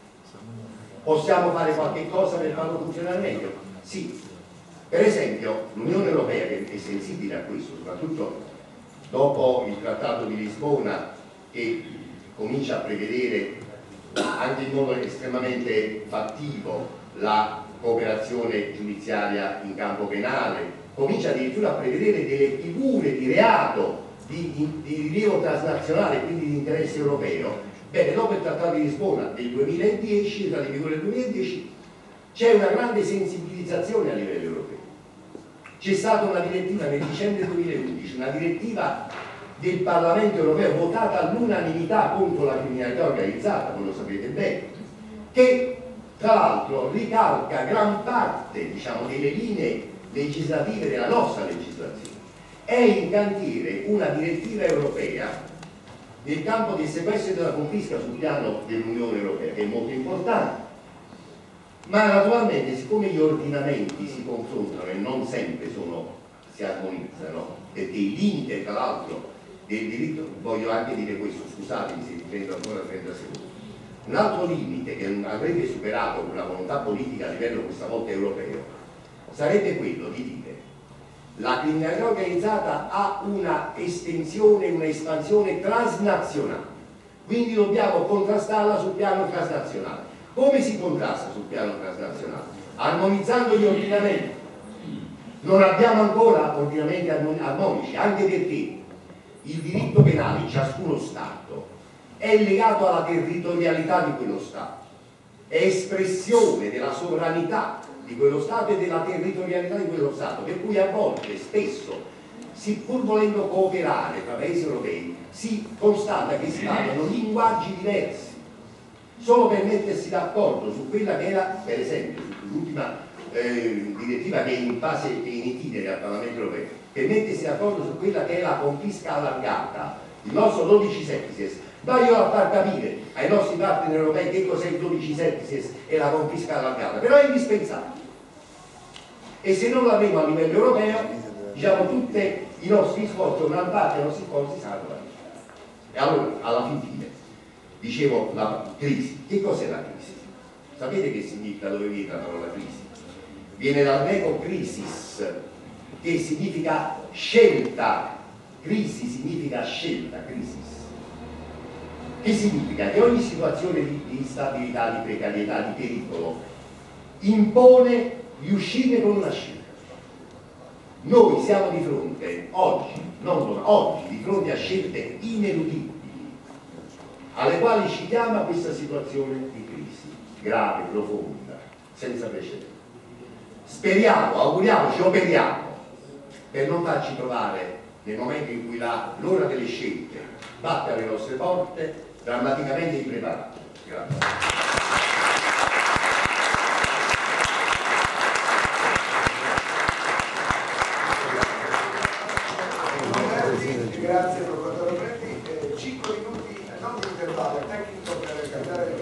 Possiamo fare qualche cosa per farlo funzionare meglio? Sì. Per esempio l'Unione Europea, che è sensibile a questo, soprattutto dopo il Trattato di Lisbona, che comincia a prevedere anche in modo estremamente fattivo la cooperazione giudiziaria in campo penale, comincia addirittura a prevedere delle figure di reato di, di, di rilievo transnazionale, quindi di interesse europeo. Bene, dopo il Trattato di Lisbona del duemiladieci, entrata in vigore del duemiladieci, c'è una grande sensibilizzazione a livello europeo. C'è stata una direttiva nel dicembre duemilaundici, una direttiva del Parlamento europeo votata all'unanimità contro la criminalità organizzata, voi lo sapete bene, che tra l'altro ricalca gran parte, diciamo, delle linee legislative della nostra legislazione. È in cantiere una direttiva europea nel campo del sequestro e della confisca sul piano dell'Unione Europea, che è molto importante, ma naturalmente siccome gli ordinamenti si confrontano e non sempre sono, si armonizzano, perché il limite tra l'altro del diritto, voglio anche dire questo, scusatemi se prendo ancora trenta secondi, un altro limite che avrebbe superato con una volontà politica a livello questa volta europeo sarebbe quello di dire la criminalità organizzata ha una estensione, una espansione transnazionale, quindi dobbiamo contrastarla sul piano transnazionale. Come si contrasta sul piano transnazionale? Armonizzando gli ordinamenti. Non abbiamo ancora ordinamenti armonici, anche perché il diritto penale in ciascuno Stato è legato alla territorialità di quello Stato, è espressione della sovranità di quello Stato e della territorialità di quello Stato, per cui a volte, spesso, si, pur volendo cooperare tra paesi europei, si constata che si parlano linguaggi diversi, solo per mettersi d'accordo su quella che era, per esempio, l'ultima eh, direttiva che è in fase e in itinere al Parlamento europeo, per mettersi d'accordo su quella che è la confisca allargata, il nostro dodici septies. Voglio a far capire ai nostri partner europei che cos'è il dodici septies e la confisca allargata, però è indispensabile. E se non l'avremo a livello europeo, diciamo, tutti i nostri sforzi, una parte dei nostri sforzi saranno vanificati. E allora, alla fin fine, dicevo, la crisi. Che cos'è la crisi? Sapete che significa, dove viene la parola crisi? Viene dal greco crisis, che significa scelta. Crisi significa scelta, crisis. Che significa? Che ogni situazione di, di instabilità, di precarietà, di pericolo impone di uscire con una scelta. Noi siamo di fronte, oggi, non oggi, di fronte a scelte ineludibili, alle quali ci chiama questa situazione di crisi, grave, profonda, senza precedenti. Speriamo, auguriamoci, operiamo per non farci trovare nel momento in cui l'ora delle scelte batte alle nostre porte drammaticamente impreparati. Grazie. Grazie procuratore Preti, eh, cinque minuti non di intervallo tecnico per cambiare